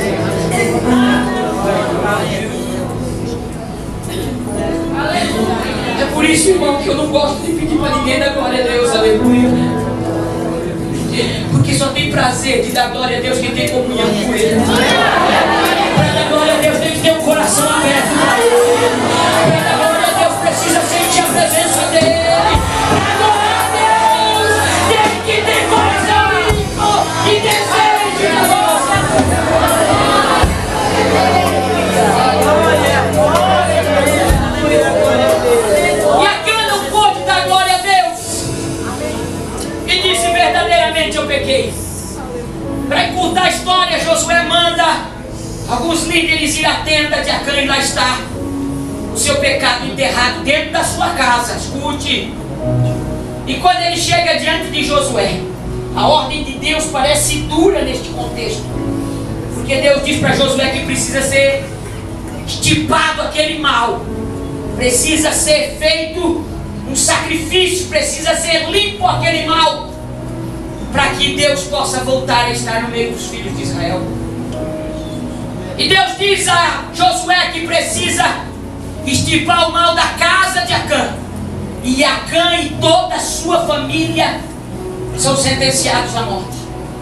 É por isso, irmão, que eu não gosto de pedir para ninguém dar glória a Deus. Aleluia. Porque só tem prazer de dar glória a Deus quem tem comunhão com Ele. Para dar glória a Deus tem que ter um coração aberto para Ele. Para dar glória a Deus precisa sentir a presença dEle. Para adorar a Deus tem que ter coração limpo e desejo de adorar. E Acã não pôde dar glória a Deus. E disse: verdadeiramente eu pequei. Para encurtar a história, Josué manda alguns líderes ir à tenda de Acã, e lá está o seu pecado enterrado dentro da sua casa. Escute. E quando ele chega diante de Josué, a ordem de Deus parece dura neste contexto, porque Deus diz para Josué que precisa ser estipado aquele mal, precisa ser feito um sacrifício, precisa ser limpo aquele mal, para que Deus possa voltar a estar no meio dos filhos de Israel. E Deus diz a Josué que precisa extirpar o mal da casa de Acã, e Acã e toda a sua família são sentenciados à morte.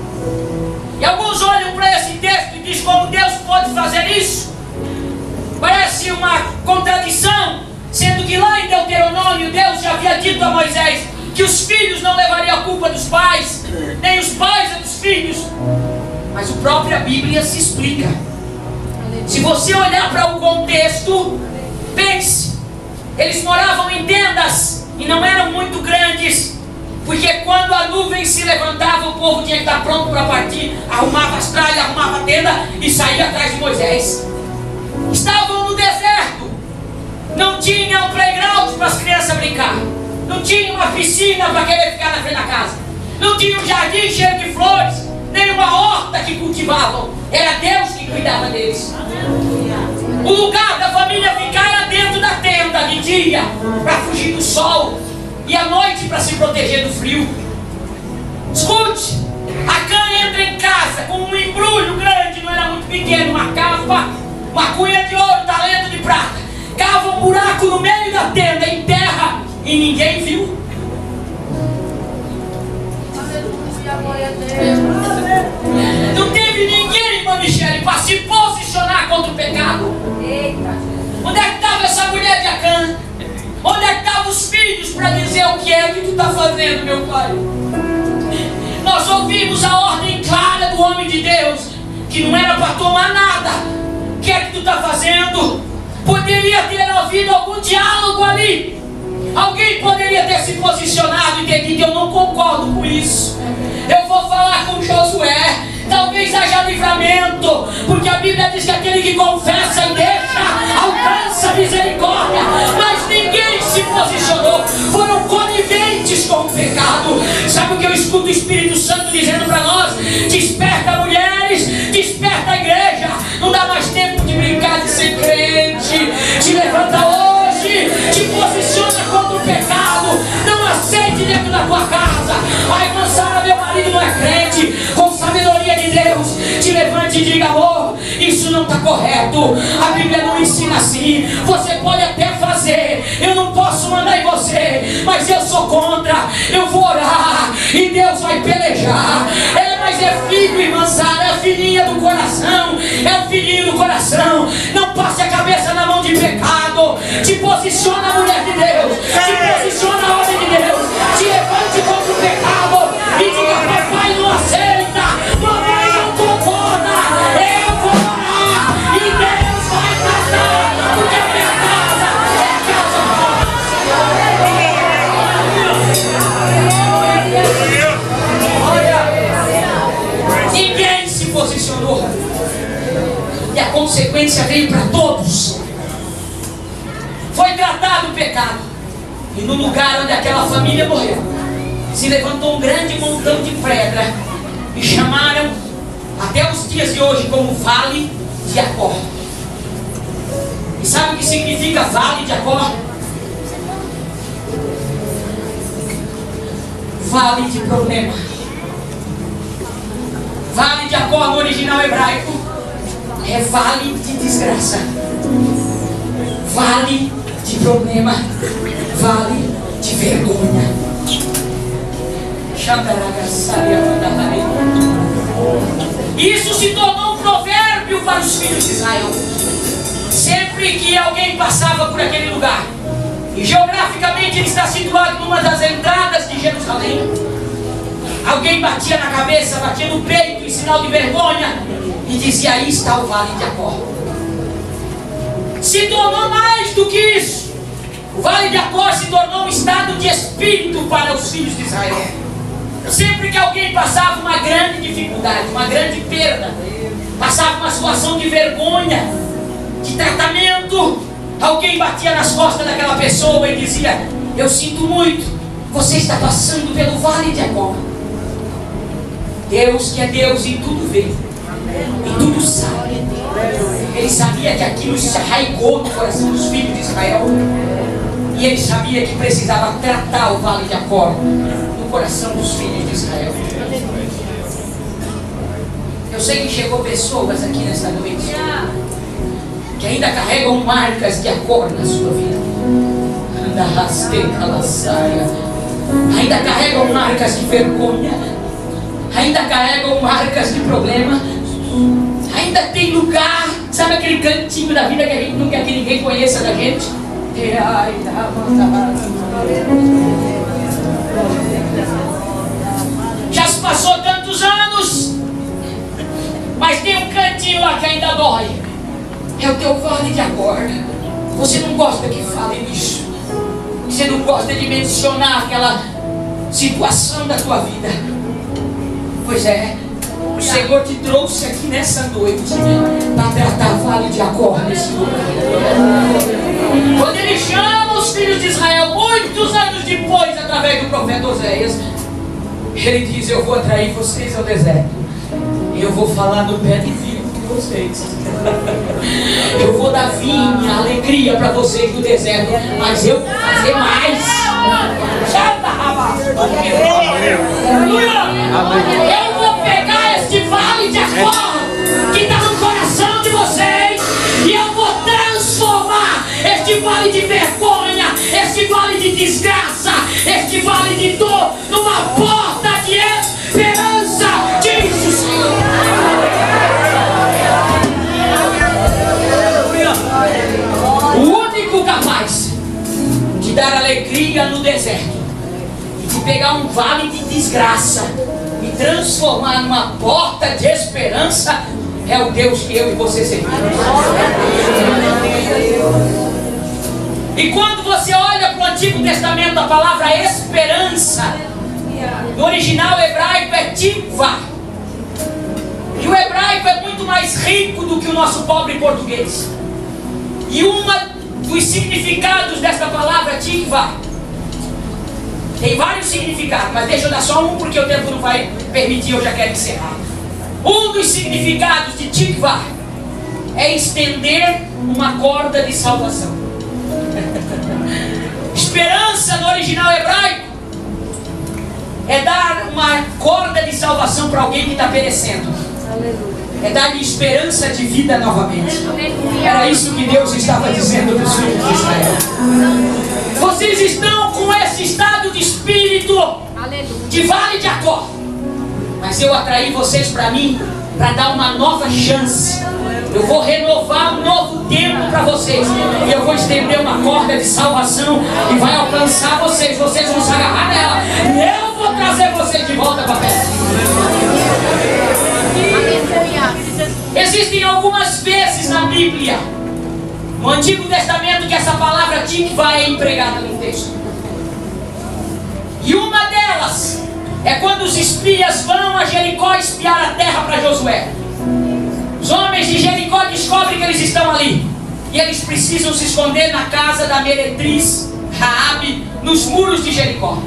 E alguns olham para esse texto e dizem: como Deus pode fazer isso? Parece uma contradição, sendo que lá em Deuteronômio Deus já havia dito a Moisés que os filhos não levariam a culpa dos pais, nem os pais a dos filhos. Mas a própria Bíblia se explica. Se você olhar para o contexto, pense, eles moravam em tendas e não eram muito grandes, porque quando a nuvem se levantava, o povo tinha que estar pronto para partir, arrumava as tralhas, arrumava a tenda e saía atrás de Moisés. Estavam no deserto, não tinha um playground para as crianças brincar, não tinha uma piscina para querer ficar na frente da casa, não tinha um jardim cheio de flores, nem uma horta que cultivavam. Era Deus que cuidava deles. O lugar da família ficar era dentro da tenda de dia, para fugir do sol, e à noite para se proteger do frio. Escute, Acã entra em casa com um embrulho grande, não era muito pequeno, uma capa, uma cunha de ouro, talento de prata, cava um buraco no meio da tenda, enterra, e ninguém viu. Não teve ninguém, irmã Michele, para se posicionar contra o pecado. Onde é que estava essa mulher de Acã? Onde é que estavam os filhos para dizer o que é que tu está fazendo, meu pai? Nós ouvimos a ordem clara do homem de Deus, que não era para tomar nada. O que é que tu está fazendo? Poderia ter havido algum diálogo ali. Alguém poderia ter se posicionado e ter dito: eu não concordo com isso, eu vou falar com Josué, talvez haja livramento, porque a Bíblia diz que aquele que confessa e deixa alcança misericórdia. Mas ninguém se posicionou, foram coniventes com o pecado. Sabe o que eu escuto o Espírito Santo dizendo para nós? Desperta, mulheres, desperta a igreja. Não dá mais tempo de brincar de ser crente. Te levanta hoje, te posiciona contra o pecado. Não aceite dentro da tua casa: ai, irmã Sara, meu marido não é crente. Com sabedoria de Deus, te levante e diga: amor, isso não está correto, a Bíblia não ensina assim. Você pode até fazer, eu não posso mandar em você, mas eu sou contra. Eu vou orar e Deus vai pelejar. É, mas Moisés é filho, irmã Sara, é a filhinha do coração, é o filhinho do coração. Não passe a cabeça na mão de pecado. Te posiciona, mulher de Deus. Te posiciona, homem de Deus. Te levante contra o pecado e diga: papai não aceita, mamãe não concorda. Eu vou orar e Deus vai tratar, porque a minha casa é casa forte. Ninguém se posicionou e a consequência veio para todos. Foi tratado o pecado, e no lugar onde aquela família morreu, se levantou um grande montão de pedra e chamaram até os dias de hoje como Vale de Acor. E sabe o que significa Vale de Acor? Vale de problema. Vale de Acor no original hebraico é vale de desgraça, vale de problema, vale de vergonha. Isso se tornou um provérbio para os filhos de Israel. Sempre que alguém passava por aquele lugar, e geograficamente ele está situado numa das entradas de Jerusalém, alguém batia na cabeça, batia no peito em sinal de vergonha e dizia: aí está o Vale de Acor. Se tornou mais do que isso. O Vale de Acor se tornou um estado de espírito para os filhos de Israel. Sempre que alguém passava uma grande dificuldade, uma grande perda, passava uma situação de vergonha, de tratamento, alguém batia nas costas daquela pessoa e dizia: eu sinto muito, você está passando pelo Vale de Acor. Deus, que é Deus, em tudo vê, em tudo sabe. Ele sabia que aquilo se arraigou no coração dos filhos de Israel, e ele sabia que precisava tratar o Vale de Acor no coração dos filhos de Israel. Eu sei que chegou pessoas aqui nesta noite que ainda carregam marcas de Acor na sua vida. Ainda carregam marcas de vergonha, ainda carregam marcas de problema, ainda tem lugar, sabe aquele cantinho da vida que a gente não quer que ninguém conheça da gente? Já se passou tantos anos, mas tem um cantinho lá que ainda dói. É o teu Vale de Acor. Você não gosta que fale nisso, você não gosta de mencionar aquela situação da tua vida. Pois é, o Senhor te trouxe aqui nessa noite para tratar Vale de Acor nesse lugar. Quando Ele chama os filhos de Israel, muitos anos depois, através do profeta Oséias, Ele diz: eu vou atrair vocês ao deserto, eu vou falar no pé de vinho com vocês, eu vou dar vinho, alegria para vocês do deserto, mas eu vou fazer mais. Eu vou pegar este Vale de Acor que está no coração de vocês, e eu vou transformar este vale de vergonha, este vale de desgraça, este vale de dor, numa porta de esperança, diz o Senhor. O único capaz de dar alegria no deserto e de pegar um vale de desgraça e transformar numa porta de esperança é o Deus que eu e você servimos. E quando você olha para o Antigo Testamento, a palavra esperança no original hebraico é tikva. E o hebraico é muito mais rico do que o nosso pobre português. E um dos significados desta palavra tikva, tem vários significados, mas deixa eu dar só um porque o tempo não vai permitir, eu já quero encerrar. Um dos significados de tikva é estender uma corda de salvação. Esperança no original hebraico é dar uma corda de salvação para alguém que está perecendo. É dar-lhe esperança de vida novamente. Era isso que Deus estava dizendo para os filhos de Israel. Vocês estão com esse estado de espírito de Vale de Acor. Mas eu atraí vocês para mim para dar uma nova chance. Eu vou renovar um novo tempo para vocês. E eu vou estender uma corda de salvação e vai alcançar vocês. Vocês vão se agarrar nela. E eu vou trazer vocês de volta para perto. Existem algumas vezes na Bíblia, no Antigo Testamento, que essa palavra tikvá é empregada no texto. E uma delas é quando os espias vão a Jericó espiar a terra para Josué. Os homens de Jericó descobrem que eles estão ali. E eles precisam se esconder na casa da meretriz Raabe, nos muros de Jericó.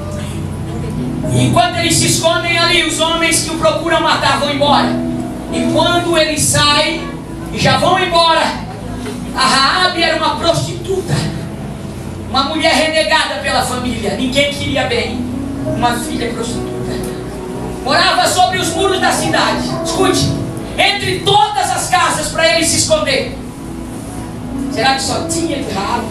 E enquanto eles se escondem ali, os homens que o procuram matar vão embora. E quando eles saem e já vão embora, a Raabe era uma prostituta, uma mulher renegada pela família. Ninguém queria bem uma filha prostituta. Morava sobre os muros da cidade. Escute, entre todas as casas para ele se esconder. Será que só tinha de Raabe?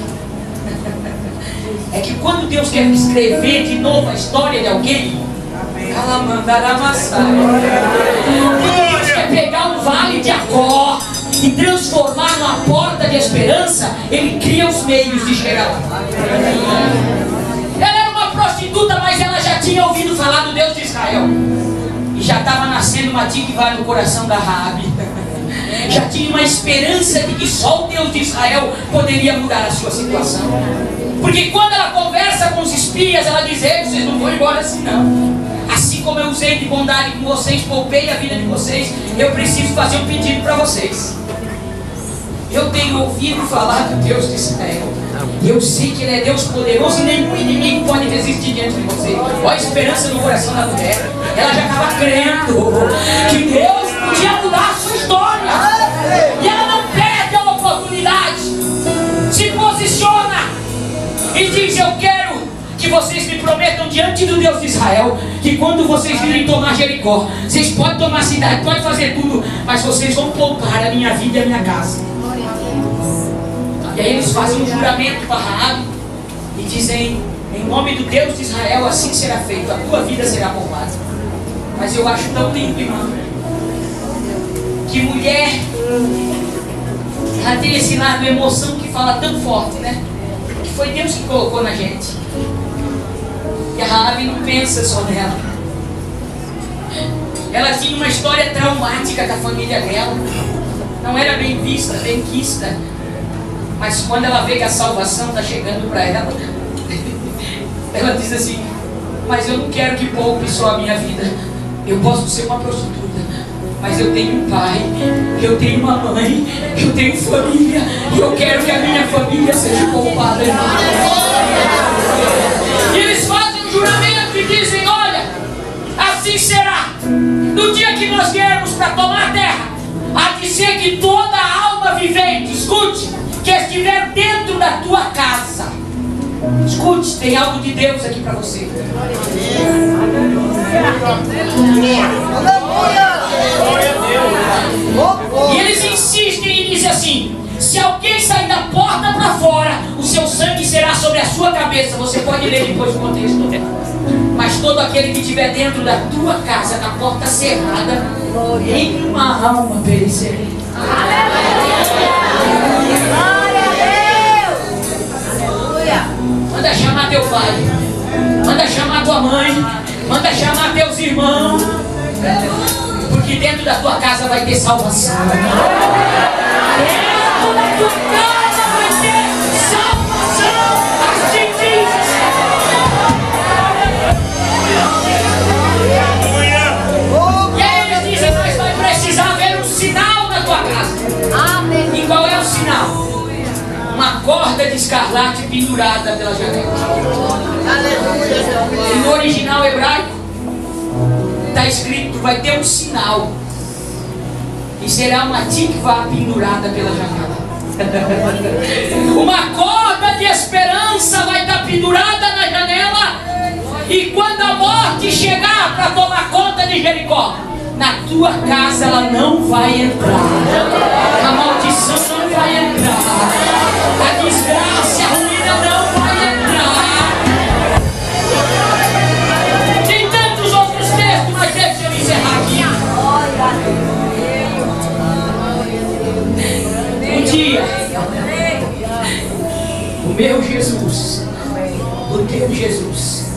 É que quando Deus quer escrever de novo a história de alguém, ela mandará amassar. Deus quer pegar um vale de Acor e transformar numa porta de esperança. Ele cria os meios de chegar lá. Ela era uma prostituta, mas ela já tinha ouvido falar do Deus de Israel. E já estava nascendo uma tikvá no coração da Raabe. Já tinha uma esperança de que só o Deus de Israel poderia mudar a sua situação. Porque quando ela conversa com os espias, ela diz: ei, vocês não vão embora assim não. Assim como eu usei de bondade com vocês, poupei a vida de vocês, eu preciso fazer um pedido para vocês. Eu tenho ouvido falar do Deus de Israel. E eu sei que Ele é Deus poderoso e nenhum inimigo pode resistir diante de você. Olha a esperança no coração da mulher. Ela já estava crendo que Deus podia mudar a sua história. E ela não perde a oportunidade. Se posiciona e diz: eu quero que vocês me prometam diante do Deus de Israel que quando vocês virem tomar Jericó, vocês podem tomar a cidade, podem fazer tudo, mas vocês vão poupar a minha vida e a minha casa. E aí eles fazem um juramento para Raabe e dizem: em nome do Deus de Israel, assim será feito, a tua vida será poupada. Mas eu acho tão lindo, irmão, que mulher ela tem esse lado de emoção que fala tão forte, né? Que foi Deus que colocou na gente. E a Raabe não pensa só nela. Ela tinha uma história traumática da família dela. Não era bem vista, bem quista. Mas quando ela vê que a salvação está chegando para ela, ela diz assim: mas eu não quero que poupe só a minha vida. Eu posso ser uma prostituta, mas eu tenho um pai, eu tenho uma mãe, eu tenho família, e eu quero que a minha família seja poupada. E eles fazem um juramento e dizem: olha, assim será. No dia que nós viermos para tomar a terra, há de ser que toda alma vivente, escute, que estiver dentro da tua casa, escute, tem algo de Deus aqui para você. E eles insistem e dizem assim: se alguém sair da porta para fora, o seu sangue será sobre a sua cabeça. Você pode ler depois o contexto. Mas todo aquele que estiver dentro da tua casa, na porta cerrada, nenhuma alma perecerá. Manda chamar teu pai, manda chamar tua mãe, manda chamar teus irmãos, porque dentro da tua casa vai ter salvação. Dentro da tua casa vai ter salvação. Assim diz. E aí eles dizem: mas vai precisar haver um sinal na tua casa. E qual é o sinal? Uma corda de escarlate pendurada pela janela. E no original hebraico está escrito: vai ter um sinal, e será uma tikvá pendurada pela janela. Uma corda de esperança vai estar pendurada na janela. E quando a morte chegar para tomar conta de Jericó, na tua casa ela não vai entrar. A maldição não vai entrar. A desgraça, a ruína não vai entrar. Tem tantos outros textos, mas deixa eu dia, o meu Jesus, o teu Jesus,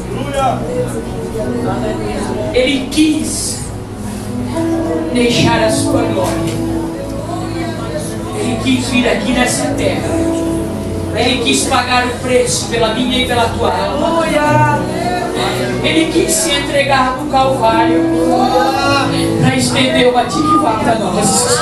Ele quis deixar a sua glória. Ele quis vir aqui nessa terra. Ele quis pagar o preço pela minha e pela tua alma. Ele quis se entregar no Calvário para estender uma tikvá para nós.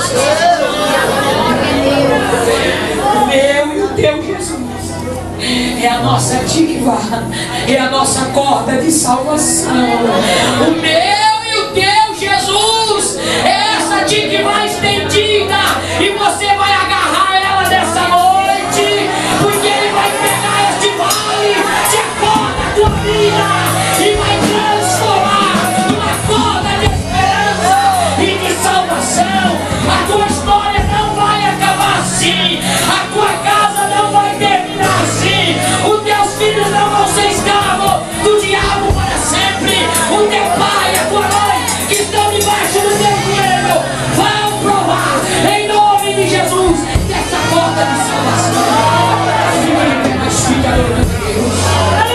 O meu e o teu Jesus é a nossa tikvá, é a nossa corda de salvação. O meu e o teu Jesus é essa tikvá estendida, e você vai agarrar ela nessa noite, porque Ele vai pegar este vale de corda da tua vida e vai transformar numa corda de esperança e de salvação. A tua história não vai acabar assim, a tua casa não vai terminar assim, os teus filhos não vão ser escravos do diabo para sempre. O teu pai e a tua mãe que estão debaixo do teu joelho vão provar, em nome de Jesus, dessa porta de salvação. Fica em pé, mas fica adorando a Deus.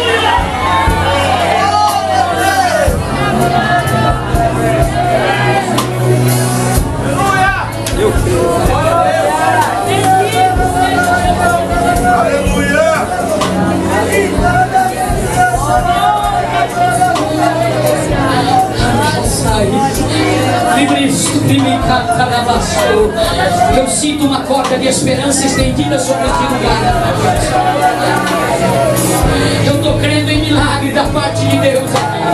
Eu sinto uma corda de esperança estendida sobre este lugar. Eu estou crendo em milagre da parte de Deus aqui.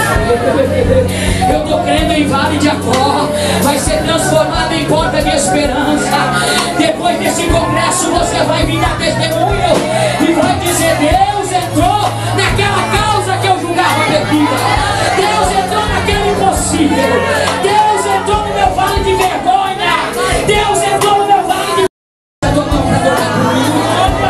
Eu estou crendo em Vale de Jacó. Vai ser transformado em porta de esperança. Depois desse congresso você vai vir dar testemunho e vai dizer: Deus entrou naquela causa que eu julgava perdida. Deus entrou naquele impossível. Deus entrou no meu vale de vergonha. Deus entrou no meu vale de... A tua mão para adorar comigo.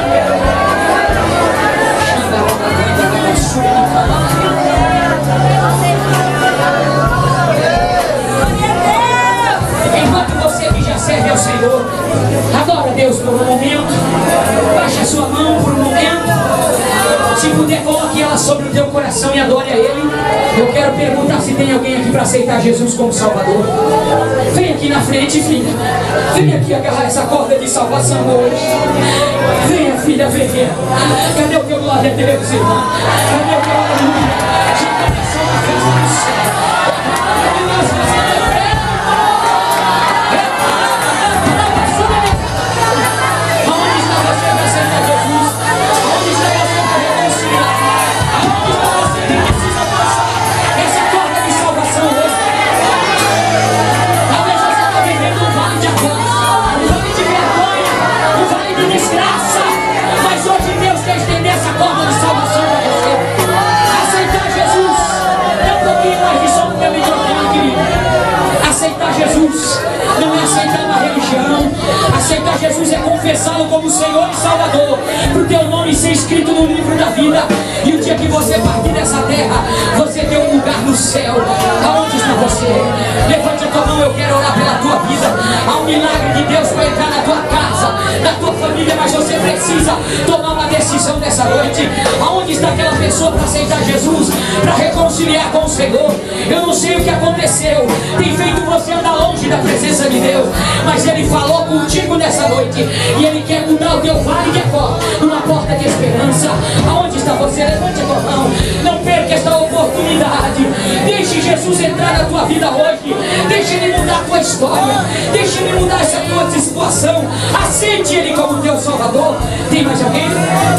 Enquanto você que já serve ao Senhor, adora Deus por um momento. Baixe a sua mão por um momento. Se puder, coloque ela sobre o teu coração e adore a Ele. Eu quero perguntar se tem alguém aqui para aceitar Jesus como Salvador. Vem aqui na frente, filha. Vem aqui agarrar essa corda de salvação hoje. Venha, filha, venha. Cadê o teu glória a Deus, irmão? Cadê o teu aleluia? Já começou uma festa do céu. Aonde está você para aceitar Jesus? Aonde está você para reconciliar? Aonde está você que precisa passar essa corda de salvação hoje? Talvez você está vivendo um vale de agora, um vale de vergonha, um vale de desgraça, mas hoje Deus quer estender essa corda de salvação para você. Aceitar Jesus é um pouquinho mais de som do meu microfone, querido. Aceitar Jesus não é aceitar uma religião. Aceitar Jesus é confessá-lo como Senhor e Salvador, para o teu nome ser escrito no livro da vida. E o dia que você partir dessa terra, você tem um lugar no céu. Aonde está você? Levante a tua mão, eu quero orar pela tua vida. Há um milagre de Deus para entrar na tua casa, na tua família, mas você precisa tomar uma decisão dessa noite. Aonde está aquela pessoa para aceitar Jesus, para reconciliar com o Senhor? Eu não sei o que aconteceu, tem feito você andar longe da presença de Deus, mas Ele falou contigo nessa noite e Ele quer mudar o teu vale de Jacó numa porta de esperança. Aonde está você? Levante a tua mão. Não perca esta oportunidade. Deixe Jesus entrar na tua vida hoje. Deixe Ele mudar a tua história. Deixe Ele mudar essa tua situação. Aceite Ele como teu Salvador. Tem mais alguém?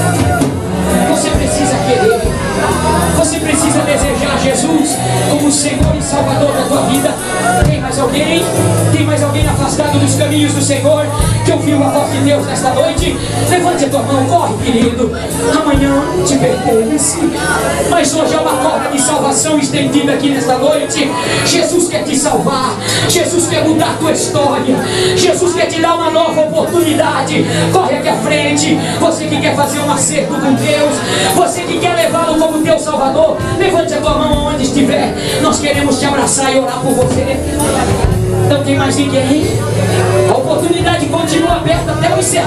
Você precisa querer. Você precisa desejar Jesus como Senhor e Salvador da tua vida. Tem mais alguém? Tem mais alguém afastado dos caminhos do Senhor que ouviu a voz de Deus nesta noite? Levante a tua mão, corre, querido. Amanhã te pertence, mas hoje é uma corda de salvação estendida aqui nesta noite. Jesus quer te salvar. Jesus quer mudar a tua história. Jesus quer te dar uma nova oportunidade. Corre aqui à frente. Você que quer fazer um acerto com Deus, você que quer levá-lo como teu Salvador, levante a tua mão onde estiver. Nós queremos te abraçar e orar por você. Não tem mais ninguém. A oportunidade continua aberta até o encerramento.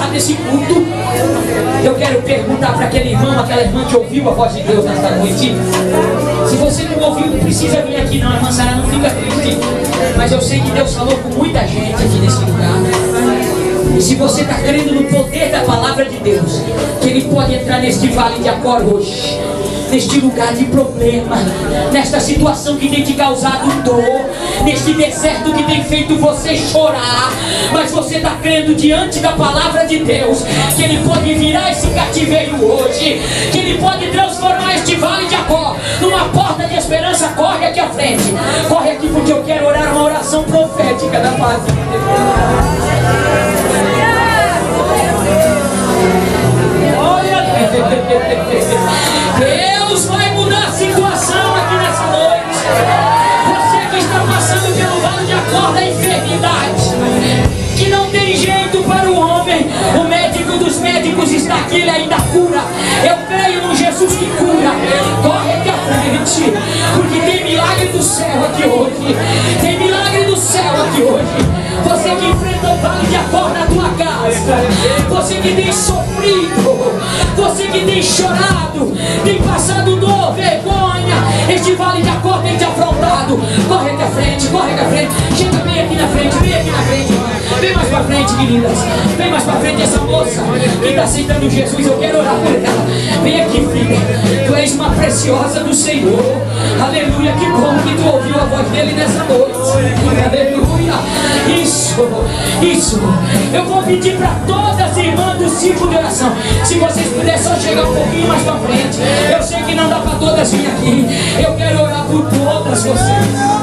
aquele irmão, aquela irmã que ouviu a voz de Deus nesta noite. Se você não ouviu, não precisa vir aqui não, irmã Sara, não fica triste. Mas eu sei que Deus falou com muita gente aqui nesse lugar. E se você está crendo no poder da palavra de Deus, que Ele pode entrar neste vale de Acor hoje, neste lugar de problema, nesta situação que tem te causado dor, neste deserto que tem feito você chorar, mas você está crendo diante da palavra de Deus, que Ele pode virar esse cativeiro hoje, que Ele pode transformar este vale de Acor numa porta de esperança. Corre aqui à frente, corre aqui, porque eu quero orar uma oração profética da paz de Deus. Deus vai mudar a situação aqui nessa noite. Você que está passando pelo vale de Acor da enfermidade, que não tem jeito para o homem, o médico dos médicos está aqui, Ele ainda cura. Eu creio no Jesus que cura. Corre aqui à frente, porque tem milagre do céu aqui hoje. Tem milagre do céu aqui hoje. Você que enfrenta o vale de Acor na tua casa, você que tem sofrido, você que tem chorado, tem passado dor, vergonha, este vale de Acor tem te afrontado. Corre aqui à frente, corre aqui à frente. Chega bem aqui na frente, vem aqui na frente. Vem mais pra frente, queridas. Vem mais pra frente, essa moça que está aceitando Jesus, eu quero orar por ela. Vem aqui, filha. Tu és uma preciosa do Senhor. Aleluia, que bom que tu ouviu a voz dele nessa noite. Aleluia. Isso, isso. Eu vou pedir para todas as irmãs do ciclo de oração, se vocês puderem só chegar um pouquinho mais pra frente. Eu sei que não dá para todas vir aqui. Eu quero orar por todas vocês.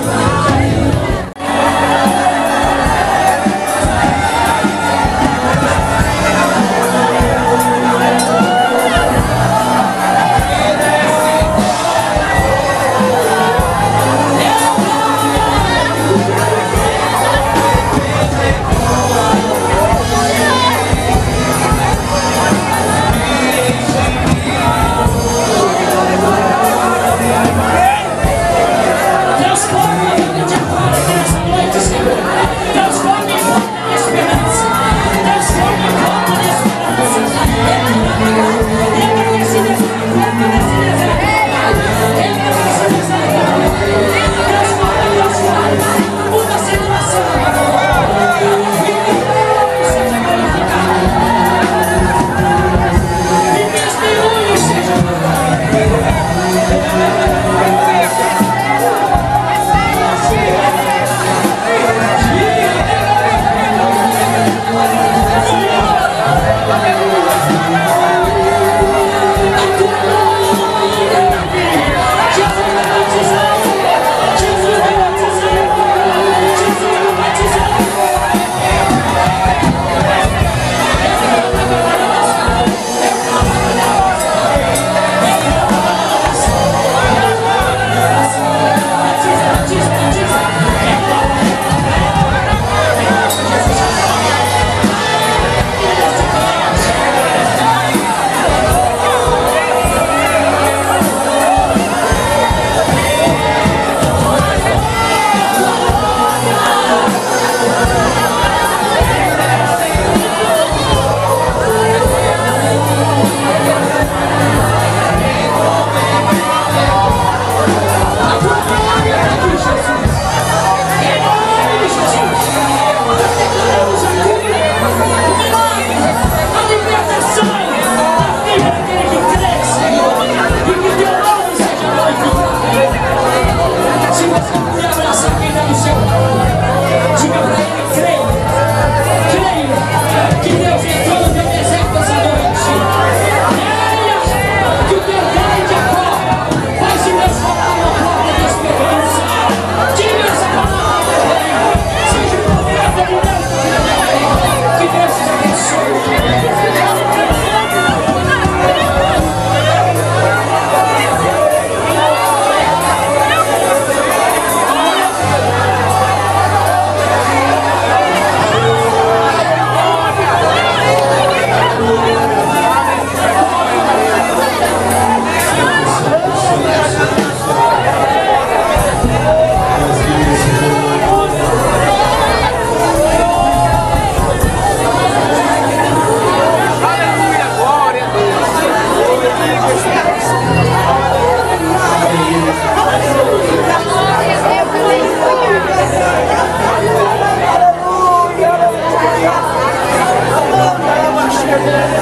Deus.